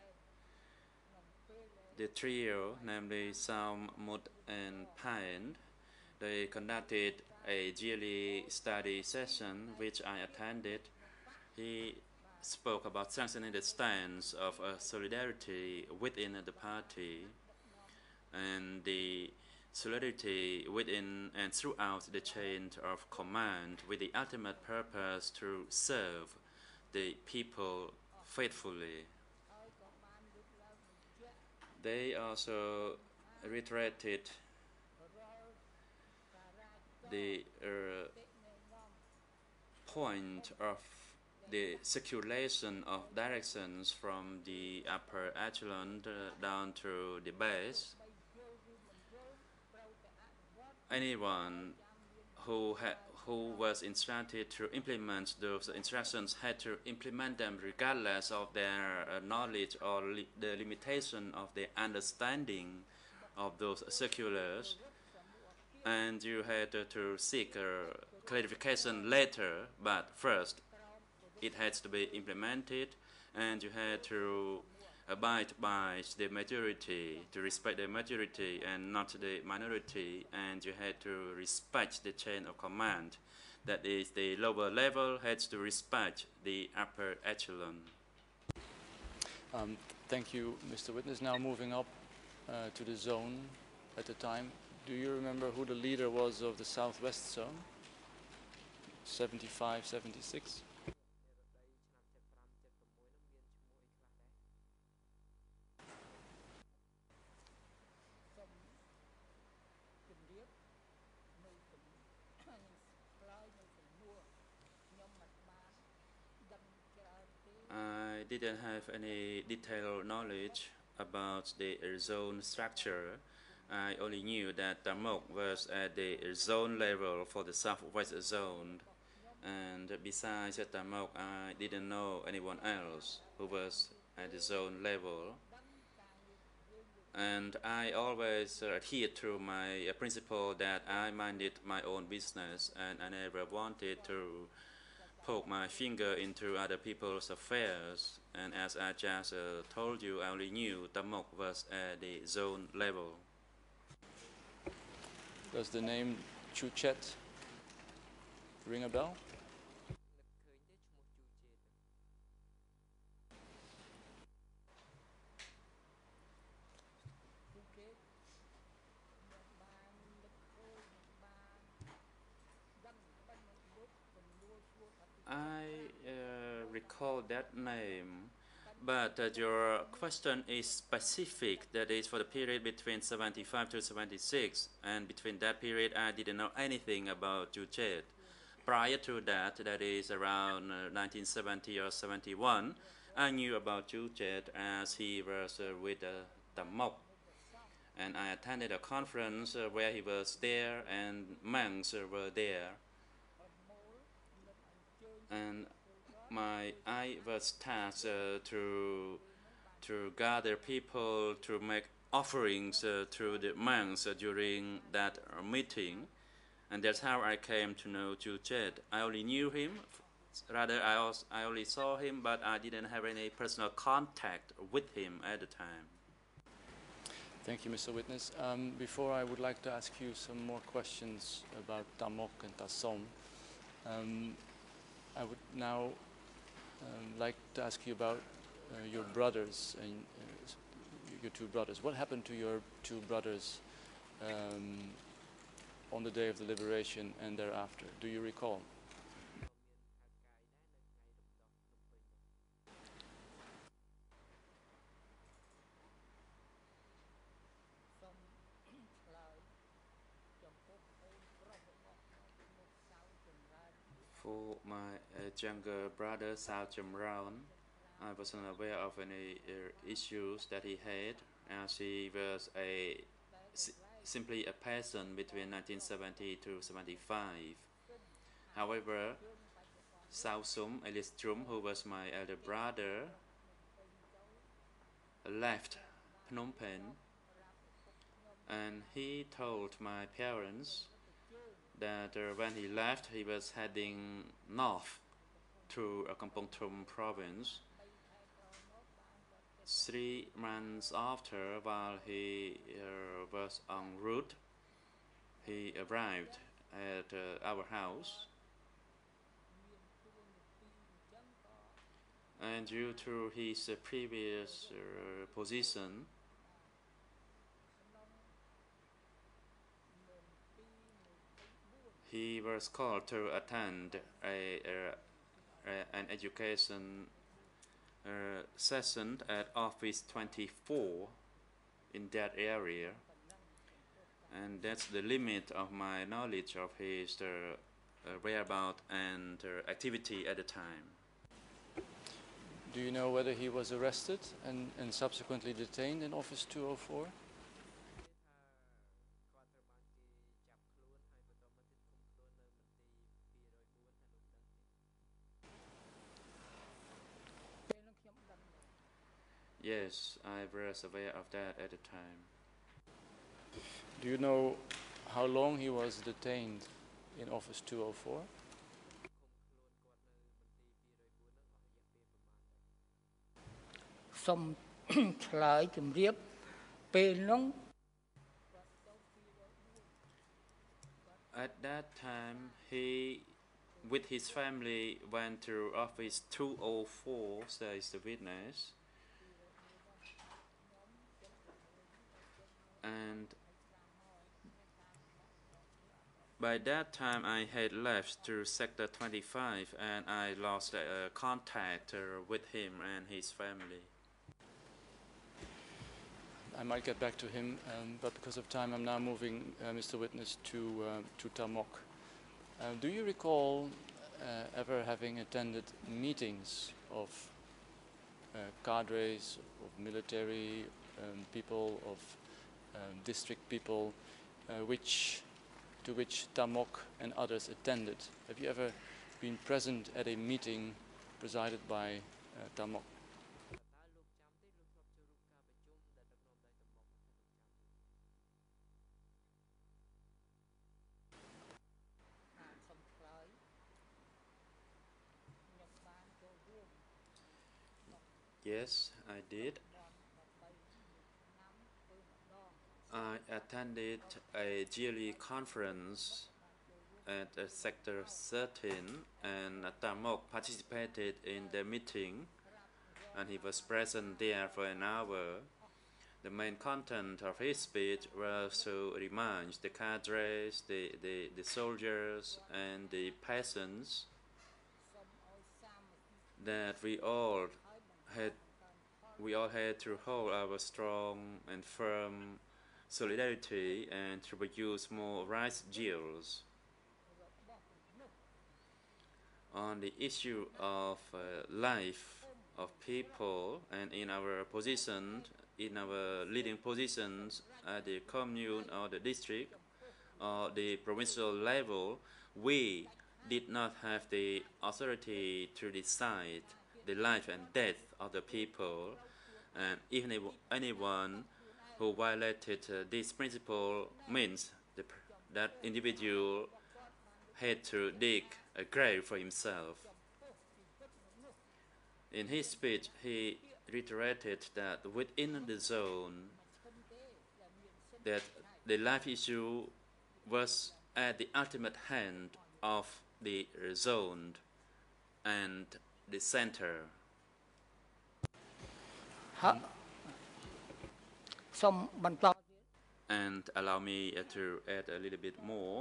the trio, namely Saum, Mut, and Pain, they conducted a yearly study session which I attended. He spoke about strengthening the stance of uh, solidarity within the party and the solidarity within and throughout the chain of command, with the ultimate purpose to serve the people faithfully. They also reiterated the uh, point of the circulation of directions from the upper echelon uh, down to the base. Anyone who, ha who was instructed to implement those instructions had to implement them regardless of their uh, knowledge or li the limitation of their understanding of those circulars. And you had uh, to seek uh, clarification later, but first it had to be implemented, and you had to abide by the majority, to respect the majority and not the minority, and you had to respect the chain of command. That is, the lower level had to respect the upper echelon. Um, thank you, Mister Witness. Now moving up uh, to the zone at the time. Do you remember who the leader was of the Southwest Zone? seventy-five, seventy-six? I didn't have any detailed knowledge about the zone structure. I only knew that Tamok was at the zone level for the Southwest Zone. And besides Tamok, I didn't know anyone else who was at the zone level. And I always uh, adhered to my uh, principle that I minded my own business, and I never wanted to poke my finger into other people's affairs. And as I just uh, told you, I only knew Tamok was at the zone level. Does the name Chuchet ring a bell? I uh, recall that name, but uh, your question is specific, that is for the period between seventy-five to seventy-six, and between that period I didn't know anything about Chuchet. Prior to that, that is around uh, nineteen seventy or seventy-one, I knew about Chuchet as he was uh, with uh, Tamok. And I attended a conference uh, where he was there and monks uh, were there. And my I was tasked uh, to to gather people to make offerings uh, to the monks uh, during that uh, meeting, and that's how I came to know Chuchet. I only knew him, rather I, also, I only saw him, but I didn't have any personal contact with him at the time. Thank you, Mister Witness. Um, before I would like to ask you some more questions about Tamok and Tassom. Um, I would now um, like to ask you about uh, your brothers and uh, your two brothers. What happened to your two brothers um, on the day of the liberation and thereafter? Do you recall? For my uh, younger brother, Sao Chamran, I wasn't aware of any uh, issues that he had, as he was a si simply a peasant between nineteen seventy to seventy-five. However, Sao Sum Elistrum, who was my elder brother, left Phnom Penh, and he told my parents that uh, when he left, he was heading north to uh, Kampong Thom province. Three months after, while he uh, was en route, he arrived at uh, our house. And due to his uh, previous uh, position, he was called to attend a, a, a an education uh, session at Office twenty-four in that area, and that's the limit of my knowledge of his uh, uh, whereabouts and uh, activity at the time. Do you know whether he was arrested and, and subsequently detained in Office two oh four? Yes, I was aware of that at the time. Do you know how long he was detained in Office two oh four? Some ឆ្លើយជំរាបពេលនោះ At that time, he, with his family, went to Office two oh four, says the witness, and by that time I had left to Sector twenty-five and I lost uh, contact uh, with him and his family. I might get back to him, um, but because of time I'm now moving, uh, Mister Witness, to, uh, to Tamok. Uh, do you recall uh, ever having attended meetings of uh, cadres, of military um, people, of um, district people, uh, which, to which Tamok and others attended? Have you ever been present at a meeting presided by uh, Tamok? Yes, I did. I attended a yearly conference at uh, Sector thirteen, and Tamok participated in the meeting, and he was present there for an hour. The main content of his speech was to remind the cadres, the, the, the soldiers, and the peasants that we all had we all had to hold our strong and firm solidarity and to produce more rice yields. On the issue of uh, life of people and in our position, in our leading positions at the commune or the district or the provincial level, we did not have the authority to decide the life and death of the people, and even if anyone who violated uh, this principle means the, that individual had to dig a grave for himself. In his speech, he reiterated that within the zone, that the life issue was at the ultimate hand of the zone and the center. ហើយសូមបន្ត And allow me uh, to add a little bit more.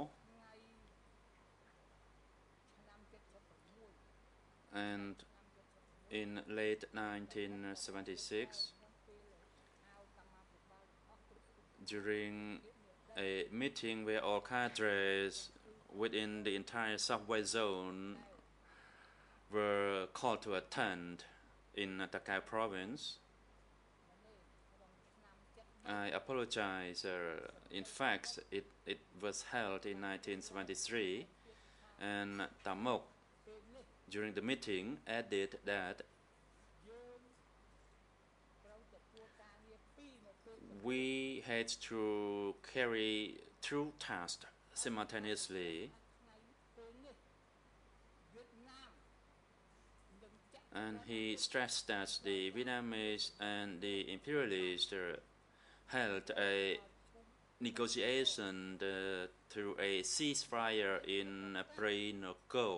And in late nineteen seventy-six, during a meeting where all cadres within the entire subway zone were called to attend in Takao province, I apologize. Uh, in fact, it, it was held in nineteen seventy-three, and Tamok, during the meeting, added that we had to carry two tasks simultaneously, and he stressed that the Vietnamese and the imperialists uh, held a negotiation uh, through a ceasefire in April ago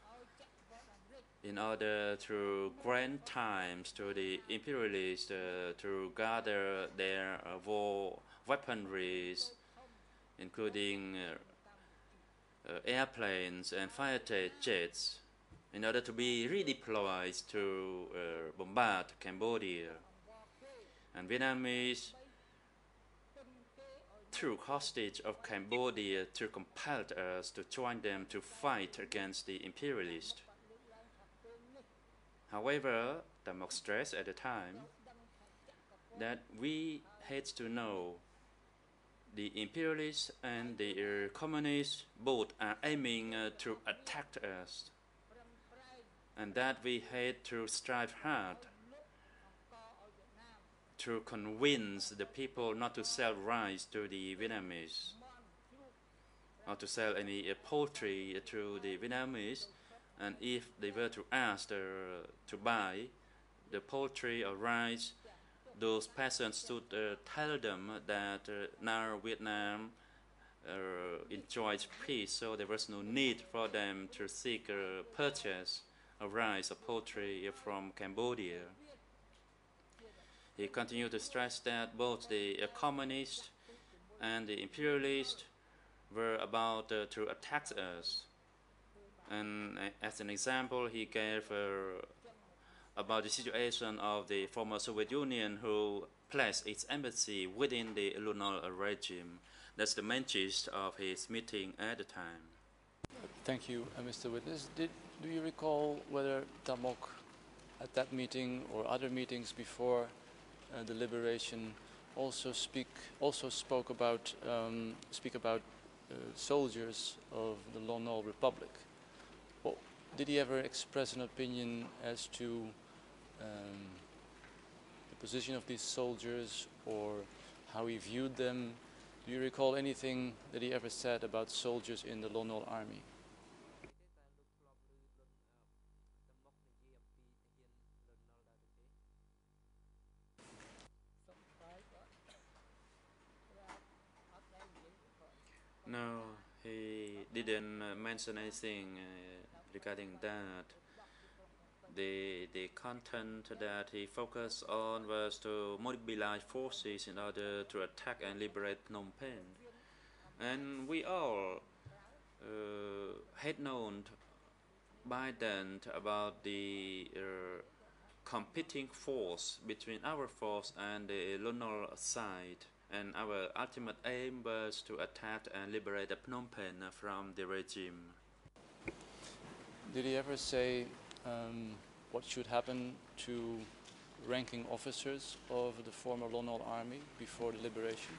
in order to grant times to the imperialists uh, to gather their uh, war weaponries, including uh, uh, airplanes and fighter jets, in order to be redeployed to uh, bombard Cambodia. And Vietnamese took hostage of Cambodia to compel us to join them to fight against the imperialists. However, Tamok stressed at the time that we had to know the imperialists and the uh, communists both are aiming uh, to attack us, and that we had to strive hard to convince the people not to sell rice to the Vietnamese or to sell any uh, poultry to the Vietnamese, and if they were to ask uh, to buy the poultry or rice, those peasants should uh, tell them that uh, now Vietnam uh, enjoys peace, so there was no need for them to seek uh, purchase of rice or poultry from Cambodia. He continued to stress that both the uh, communists and the imperialists were about uh, to attack us. And uh, as an example, he gave uh, about the situation of the former Soviet Union, who placed its embassy within the Tribunal regime. That's the main gist of his meeting at the time. Thank you, uh, Mister Witness. Did, do you recall whether Tam Mok at that meeting or other meetings before uh, the liberation also speak also spoke about um, speak about uh, soldiers of the Lon Nol Republic? Well, did he ever express an opinion as to um, the position of these soldiers or how he viewed them? Do you recall anything that he ever said about soldiers in the Lon Nol army? No, he didn't uh, mention anything uh, regarding that. The, the content that he focused on was to mobilize forces in order to attack and liberate Phnom Penh. And we all uh, had known by then about the uh, competing force between our force and the Lon Nol side. And our ultimate aim was to attack and liberate Phnom Penh from the regime. Did he ever say um, what should happen to ranking officers of the former Lon Nol army before the liberation?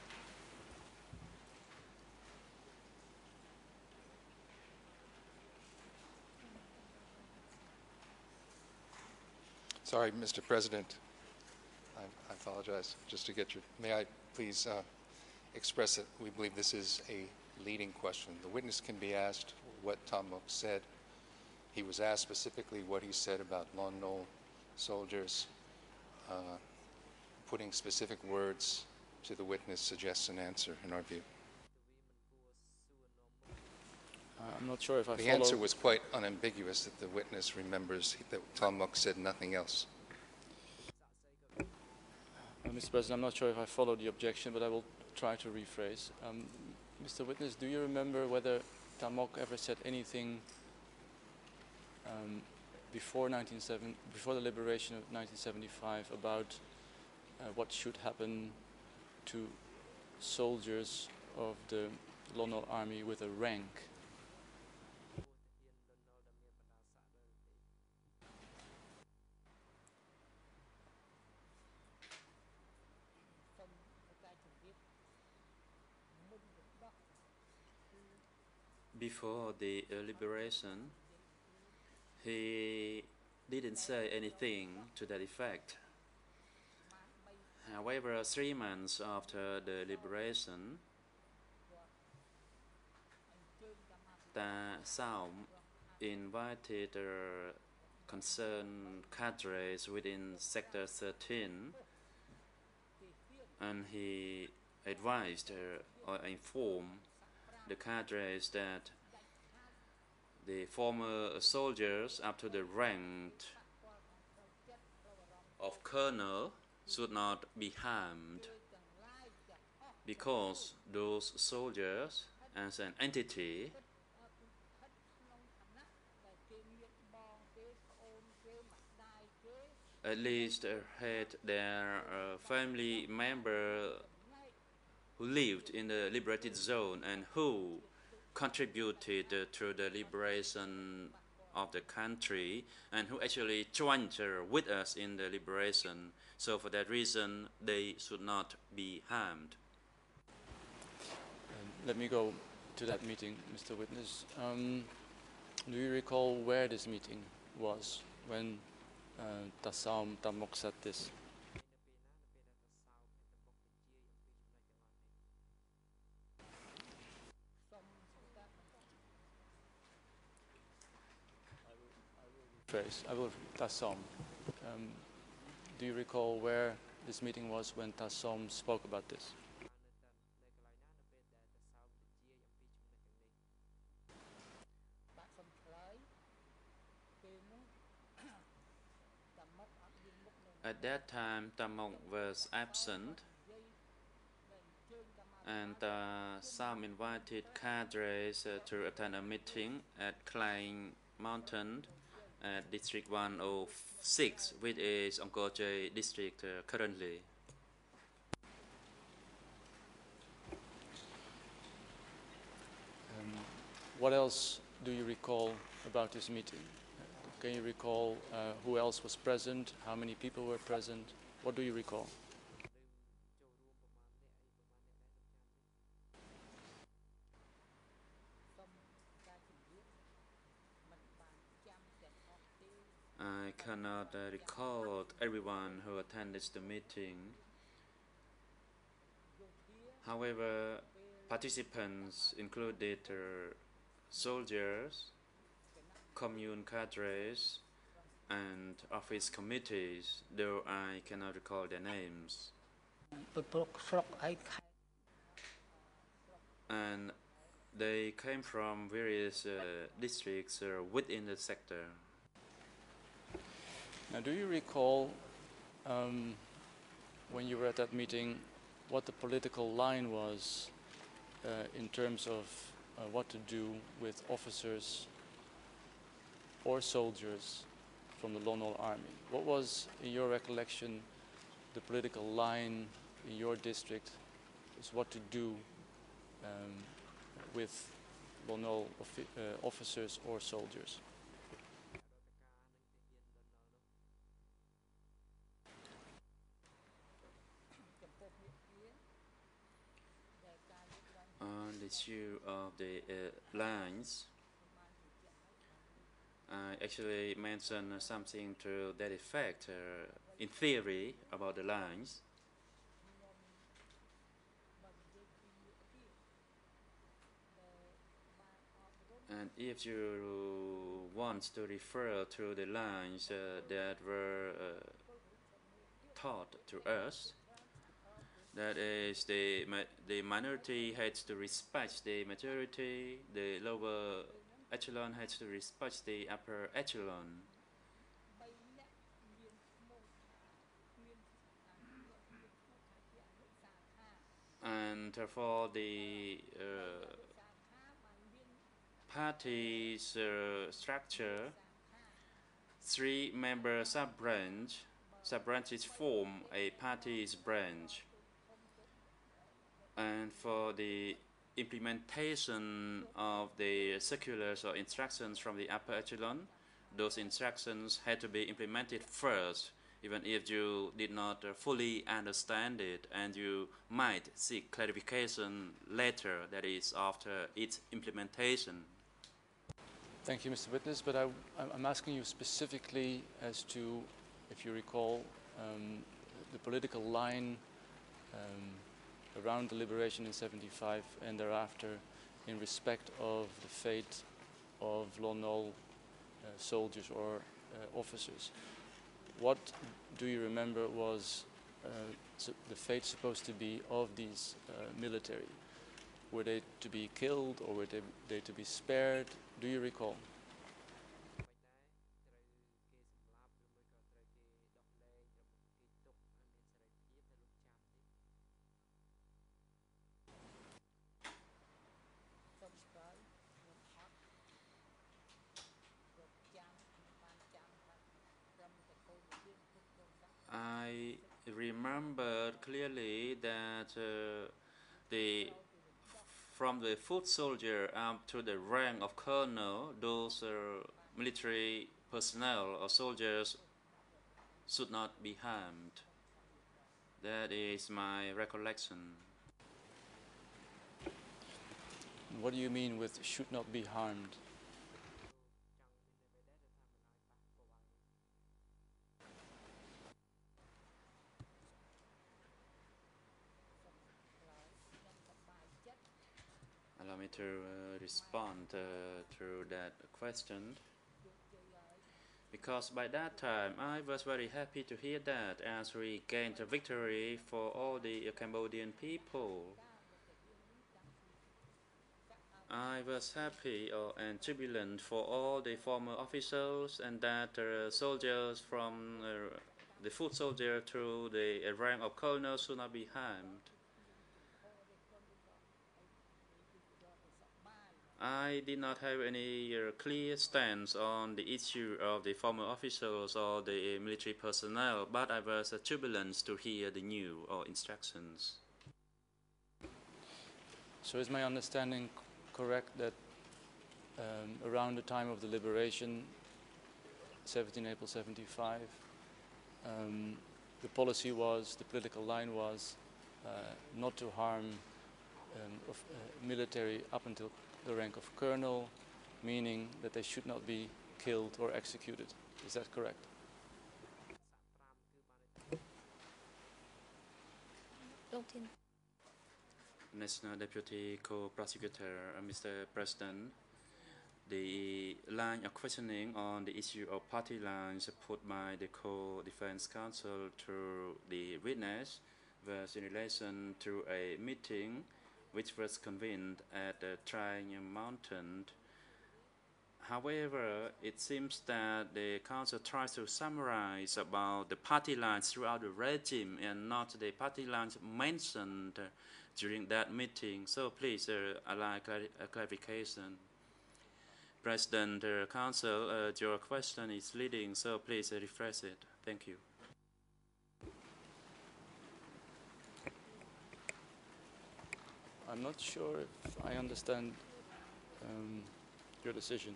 Sorry, Mister President. I, I apologize. Just to get your, may I please uh, express that we believe this is a leading question. The witness can be asked what Tam Mok said. He was asked specifically what he said about Lon Nol soldiers. Uh, putting specific words to the witness suggests an answer in our view. Uh, I'm not sure if I The follow. answer was quite unambiguous that the witness remembers that Tam Mok said nothing else. Uh, Mister President, I'm not sure if I follow the objection, but I will try to rephrase. Um, Mister Witness, do you remember whether Tam Mok ever said anything um, before, nineteen seventy, before the liberation of nineteen seventy-five about uh, what should happen to soldiers of the Lon Nol army with a rank? Before the uh, liberation, he didn't say anything to that effect. However, three months after the liberation, Ta Saum invited uh, concerned cadres within Sector thirteen, and he advised uh, or informed the cadres that the former soldiers up to the rank of colonel should not be harmed, because those soldiers as an entity at least uh, had their uh, family member who lived in the liberated zone and who contributed uh, to the liberation of the country and who actually joined uh, with us in the liberation. So for that reason, they should not be harmed. Um, let me go to that meeting, Mister Witness. Um, do you recall where this meeting was when uh, Ta Saum Tam Mok said this? Trace. I will Tassom. Um, do you recall where this meeting was when Tassom spoke about this? At that time, Tamong was absent, and uh, some invited cadres uh, to attend a meeting at Klein Mountain at District one oh six, which is Angkor district uh, currently. Um, what else do you recall about this meeting? Can you recall uh, who else was present? How many people were present? What do you recall? I cannot uh, recall everyone who attended the meeting. However, participants included uh, soldiers, commune cadres, and office committees, though I cannot recall their names. And they came from various uh, districts uh, within the sector. Now, do you recall um, when you were at that meeting what the political line was uh, in terms of uh, what to do with officers or soldiers from the Lon Nol army? What was, in your recollection, the political line in your district is what to do um, with Lon Nol uh, officers or soldiers? On the issue of the uh, lines, I actually mentioned something to that effect uh, in theory about the lines. And if you want to refer to the lines uh, that were uh, taught to us, that is, the, the minority has to respect the majority, the lower echelon has to respect the upper echelon. And for the uh, party's uh, structure, three member sub-branch, sub-branches form a party's branch. And for the implementation of the circulars or instructions from the upper echelon, those instructions had to be implemented first, even if you did not uh, fully understand it, and you might seek clarification later, that is, after its implementation. Thank you, Mister Witness, but I, I'm asking you specifically as to, if you recall, um, the political line um, around the liberation in seventy-five and thereafter in respect of the fate of Lon Nol uh, soldiers or uh, officers. What do you remember was uh, the fate supposed to be of these uh, military? Were they to be killed or were they, they to be spared? Do you recall? I remember clearly that uh, the from the foot soldier up to the rank of colonel, those uh, military personnel or soldiers should not be harmed. That is my recollection. What do you mean with should not be harmed? Allow me to uh, respond uh, to that question. because by that time I was very happy to hear that as we gained a victory for all the Cambodian people. I was happy uh, and jubilant for all the former officials, and that uh, soldiers from uh, the foot soldier to the uh, rank of colonel should not be harmed. I did not have any uh, clear stance on the issue of the former officials or the military personnel, but I was uh, jubilant to hear the new or instructions. So is my understanding correct that um, around the time of the liberation, seventeenth April seventy-five, um, the policy was, the political line was uh, not to harm um, of, uh, military up until the rank of colonel, meaning that they should not be killed or executed. Is that correct? National Deputy Co-Prosecutor, uh, Mister President, the line of questioning on the issue of party lines put by the co-defense counsel to the witness was in relation to a meeting which was convened at the Triangle Mountain. However, it seems that the council tries to summarize about the party lines throughout the regime and not the party lines mentioned uh, during that meeting. So please, uh, I'd like a clarification. President, uh, Council, uh, your question is leading, so please uh, rephrase it. Thank you. I'm not sure if I understand um, your decision.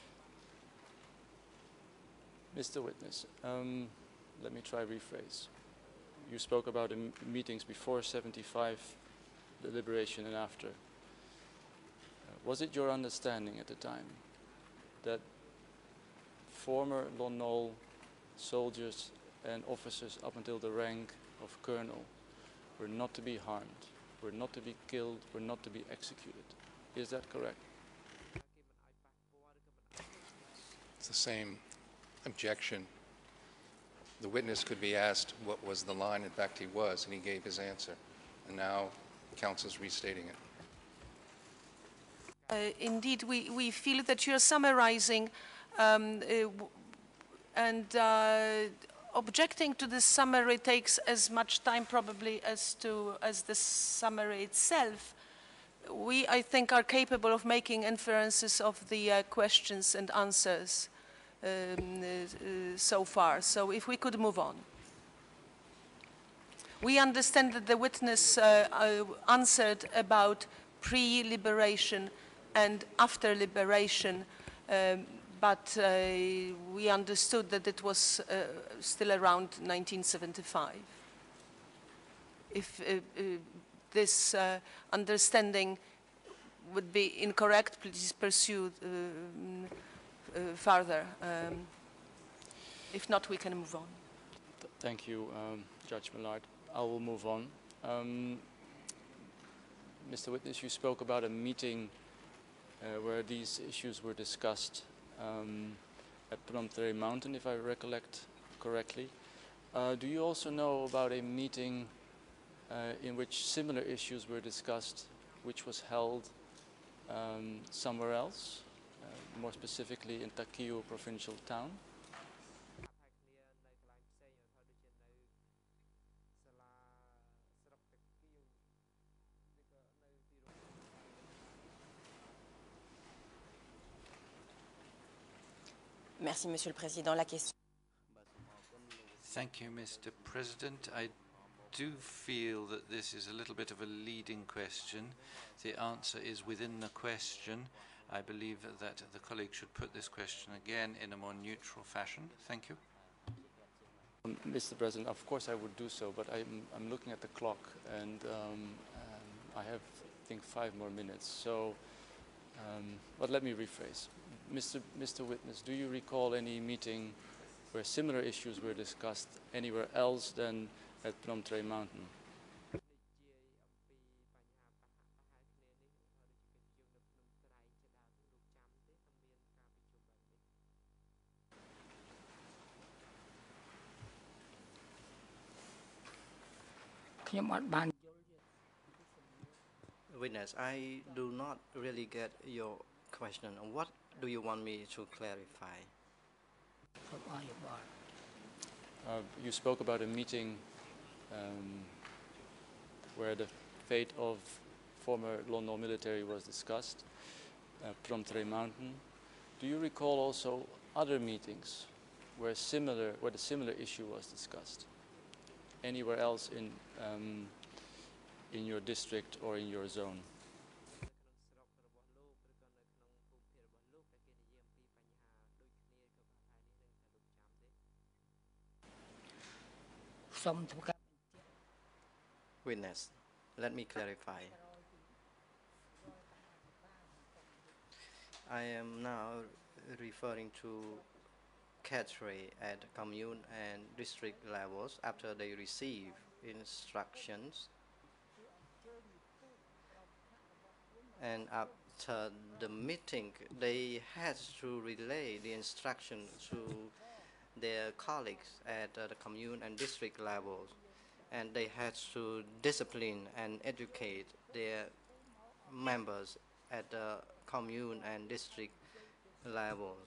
Mister Witness, um, let me try rephrase. You spoke about the meetings before seventy-five, the liberation and after. Uh, was it your understanding at the time that former Lon Nol soldiers and officers up until the rank of colonel were not to be harmed, were not to be killed, were not to be executed? Is that correct? It's the same objection. The witness could be asked what was the line. In fact, he was, and he gave his answer. And now counsel's restating it. Uh, indeed, we, we feel that you're summarizing um, uh, and uh, objecting to this summary takes as much time probably as to as the summary itself. We, I think, are capable of making inferences of the uh, questions and answers um, uh, uh, so far. So if we could move on. We understand that the witness uh, uh, answered about pre-liberation and after liberation, um, but uh, we understood that it was uh, still around nineteen seventy-five. If uh, uh, this uh, understanding would be incorrect, please pursue uh, uh, further. Um, if not, we can move on. Th thank you, um, Judge Millard. I will move on. Um, Mister Witness, you spoke about a meeting uh, where these issues were discussed um, at Phnom Threigh Mountain, if I recollect correctly. Uh, do you also know about a meeting uh, in which similar issues were discussed, which was held um, somewhere else, uh, more specifically in Takeo provincial town? Merci, Monsieur le Président. La question. Thank you, Mister President. I do feel that this is a little bit of a leading question. The answer is within the question. I believe that the colleague should put this question again in a more neutral fashion. Thank you. Um, Mister President, of course I would do so, but I'm, I'm looking at the clock and um, um, I have, I think, five more minutes. So, um, but let me rephrase. Mister Mister Witness, do you recall any meeting where similar issues were discussed anywhere else than at Phnom Threigh Mountain? ខ្ញុំអត់បាន Witness, I do not really get your question. What do you want me to clarify? សូមអរយោបល់ Uh, you spoke about a meeting um, where the fate of former London military was discussed uh, from Trey Mountain. Do you recall also other meetings where similar, where the similar issue was discussed? Anywhere else in um, in your district or in your zone? សូមធ្វើការ Witness, let me clarify. I am now referring to cadre at commune and district levels after they receive instructions and after the meeting they had to relay the instruction to their colleagues at uh, the commune and district levels, and they had to discipline and educate their members at the commune and district levels.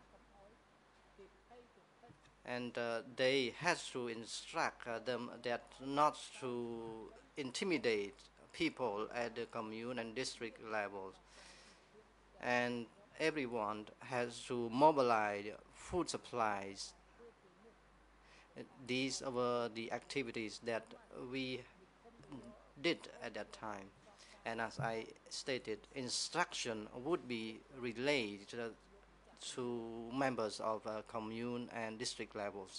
And uh, they had to instruct uh, them that not to intimidate people at the commune and district levels. And everyone has to mobilize food supplies. These were the activities that we did at that time. And as I stated, instruction would be relayed to, to members of uh, commune and district levels.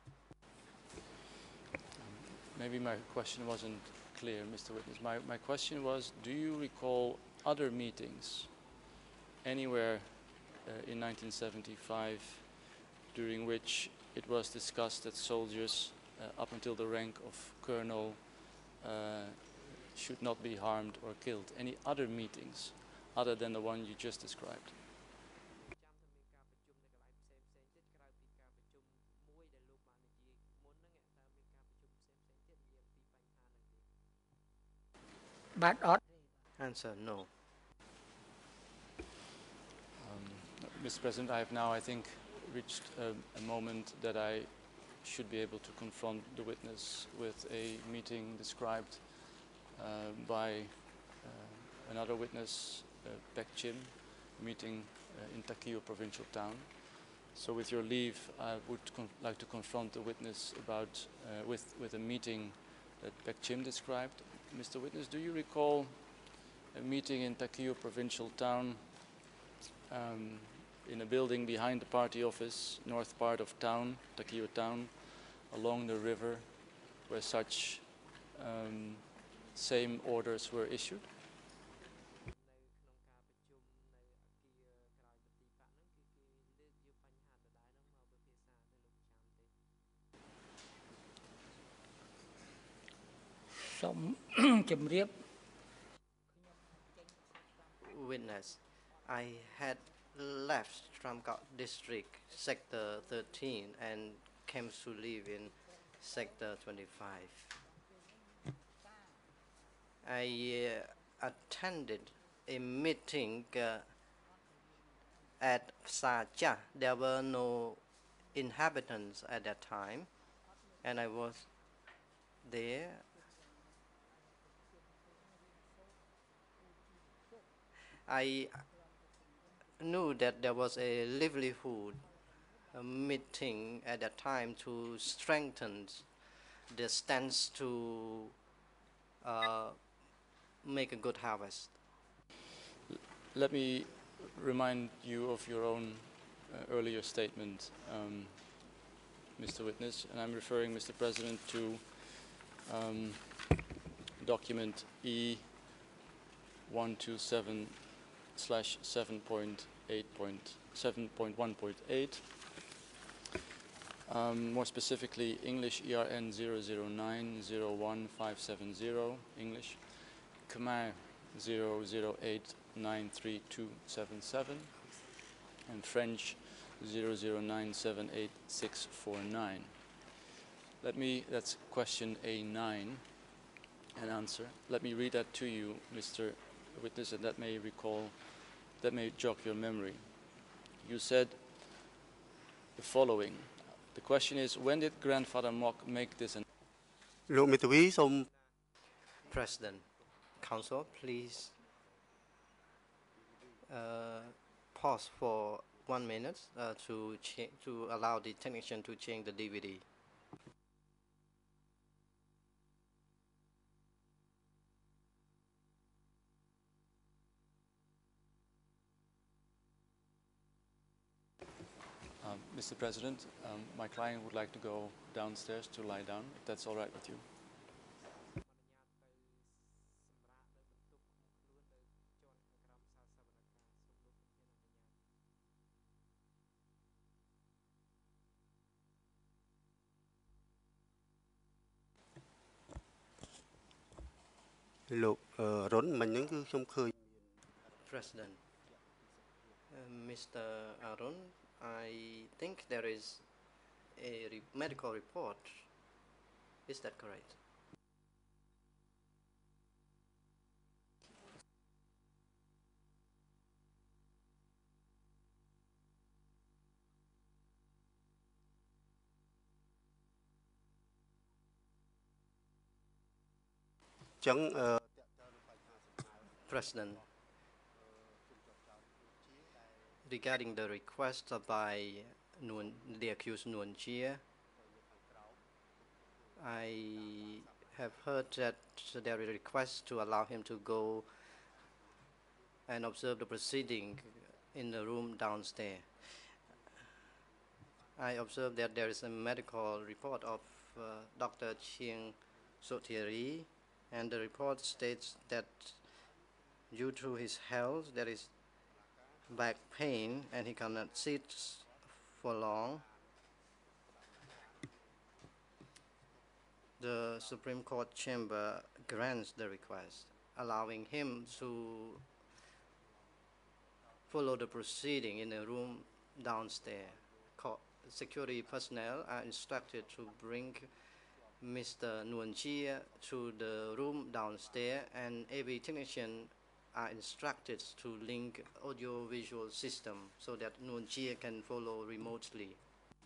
Maybe my question wasn't clear, Mister Witness. My, my question was, do you recall other meetings anywhere uh, in nineteen seventy-five during which it was discussed that soldiers uh, up until the rank of colonel uh, should not be harmed or killed? Any other meetings other than the one you just described? បាទអត់ Answer, no. Um, Mister President, I have now, I think, reached a, a moment that I should be able to confront the witness with a meeting described uh, by uh, another witness, uh, Pek Chim, meeting uh, in Takeo provincial town. So with your leave, I would like to confront the witness about, uh, with, with a meeting that Pek Chim described. Mister Witness, do you recall a meeting in Takeo provincial town um, in a building behind the party office, north part of town, Takeo town, along the river, where such um, same orders were issued? Witness, I had left Tramkot district, sector thirteen, and came to live in sector twenty-five. I uh, attended a meeting uh, at Sacha. There were no inhabitants at that time, and I was there. I knew that there was a livelihood a meeting at that time to strengthen the stance to uh, make a good harvest. Let me remind you of your own uh, earlier statement, um, Mister Witness, and I'm referring, Mister President, to um, document E one twenty-seven slash seven point eight point seven point one point eight. Um, more specifically, English E R N zero zero nine zero one five seven zero, English, Khmer zero zero eight nine three two seven seven, and French zero zero nine seven eight six four nine. Let me, that's question A nine. an answer. Let me read that to you, Mister Witness, and that may recall, that may jog your memory. You said the following. The question is, when did Grandfather Mock make this announcement? លោកមេធាវីសូម President, Council, please uh, pause for one minute uh, to to allow the technician to change the D V D. Um, Mister President, um, my client would like to go downstairs to lie down, if that's all right with you. លោករុនមិញហ្នឹងគឺខ្ញុំឃើញ President, uh, Mister Arun, I think there is a re medical report. Is that correct? President, regarding the request by Nguyen, the accused Nguyen Chia, I have heard that there is a request to allow him to go and observe the proceeding in the room downstairs. I observed that there is a medical report of uh, Doctor Chiang Sothiri, and the report states that due to his health there is back pain and he cannot sit for long. The Supreme Court chamber grants the request, allowing him to follow the proceeding in a room downstairs. Security personnel are instructed to bring Mister Nguyen Chia to the room downstairs, and A V technician are instructed to link audio-visual system so that Nguyen Chia can follow remotely.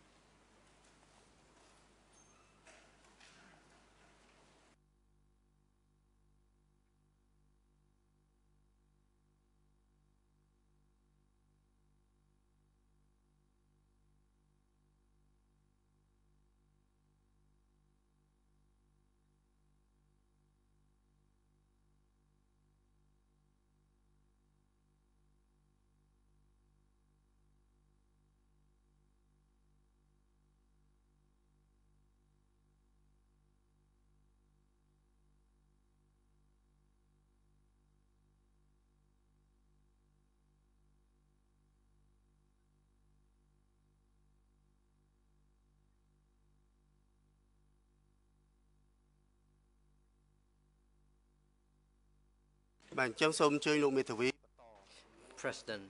President,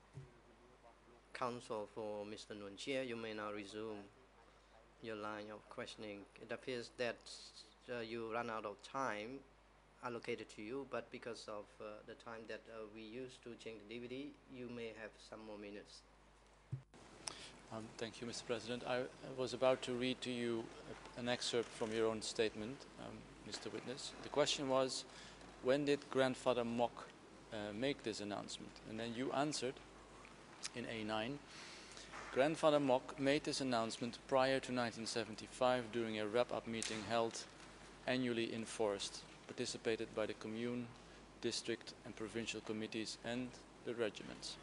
counsel for Mister Nguyen Chia, you may now resume your line of questioning. It appears that uh, you run out of time allocated to you, but because of uh, the time that uh, we used to change the D V D, you may have some more minutes. Um, thank you, Mister President. I, I was about to read to you a, an excerpt from your own statement, um, Mister Witness. The question was, when did Grandfather Mock uh, make this announcement? And then you answered in A nine, Grandfather Mock made this announcement prior to nineteen seventy-five during a wrap-up meeting held annually in Forest, participated by the commune, district and provincial committees and the regiments.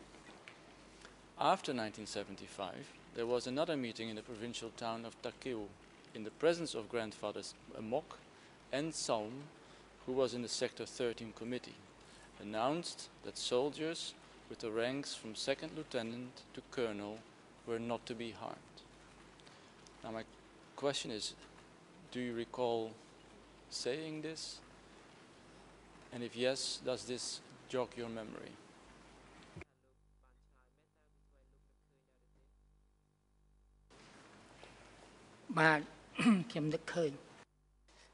After nineteen seventy-five, there was another meeting in the provincial town of Takeo in the presence of Grandfather Mock and Saum, who was in the Sector thirteen committee, announced that soldiers with the ranks from second lieutenant to colonel were not to be harmed. Now my question is, do you recall saying this? And if yes, does this jog your memory?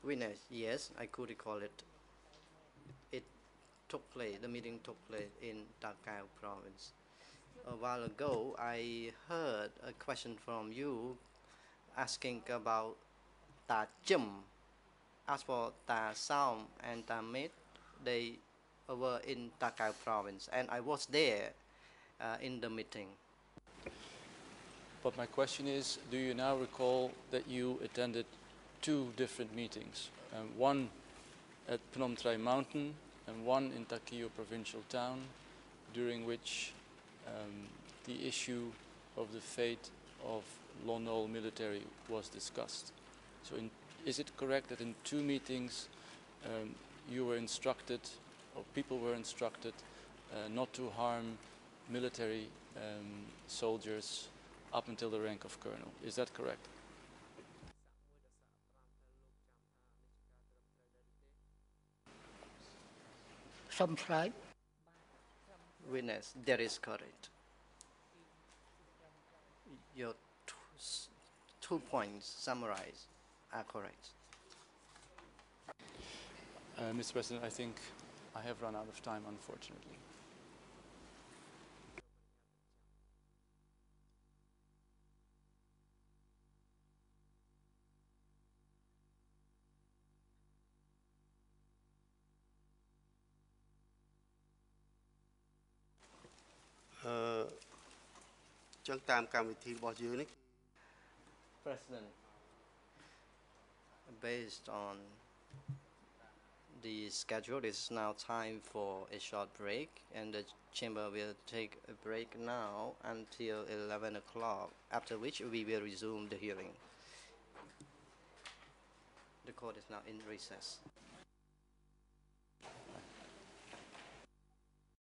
Witness, yes, I could recall it. It took place, the meeting took place in Ta Keo province. A while ago, I heard a question from you asking about Ta Chum. As for Ta Saum and Ta Met, they were in Ta Keo province, and I was there uh, in the meeting. But my question is, do you now recall that you attended two different meetings? Um, one at Phnom Trai Mountain and one in Ta Keo provincial town, during which um, the issue of the fate of Lon Nol military was discussed. So in, is it correct that in two meetings um, you were instructed, or people were instructed, uh, not to harm military um, soldiers up until the rank of colonel? Is that correct? Some tribe. Witness, that is correct. Your two points summarized are correct. Uh, Mister President, I think I have run out of time, unfortunately. Uh, ចឹងតាមកម្មវិធីរបស់យើងនេះ President, based on the schedule, it is now time for a short break, and the chamber will take a break now until eleven o'clock, after which we will resume the hearing. The court is now in recess.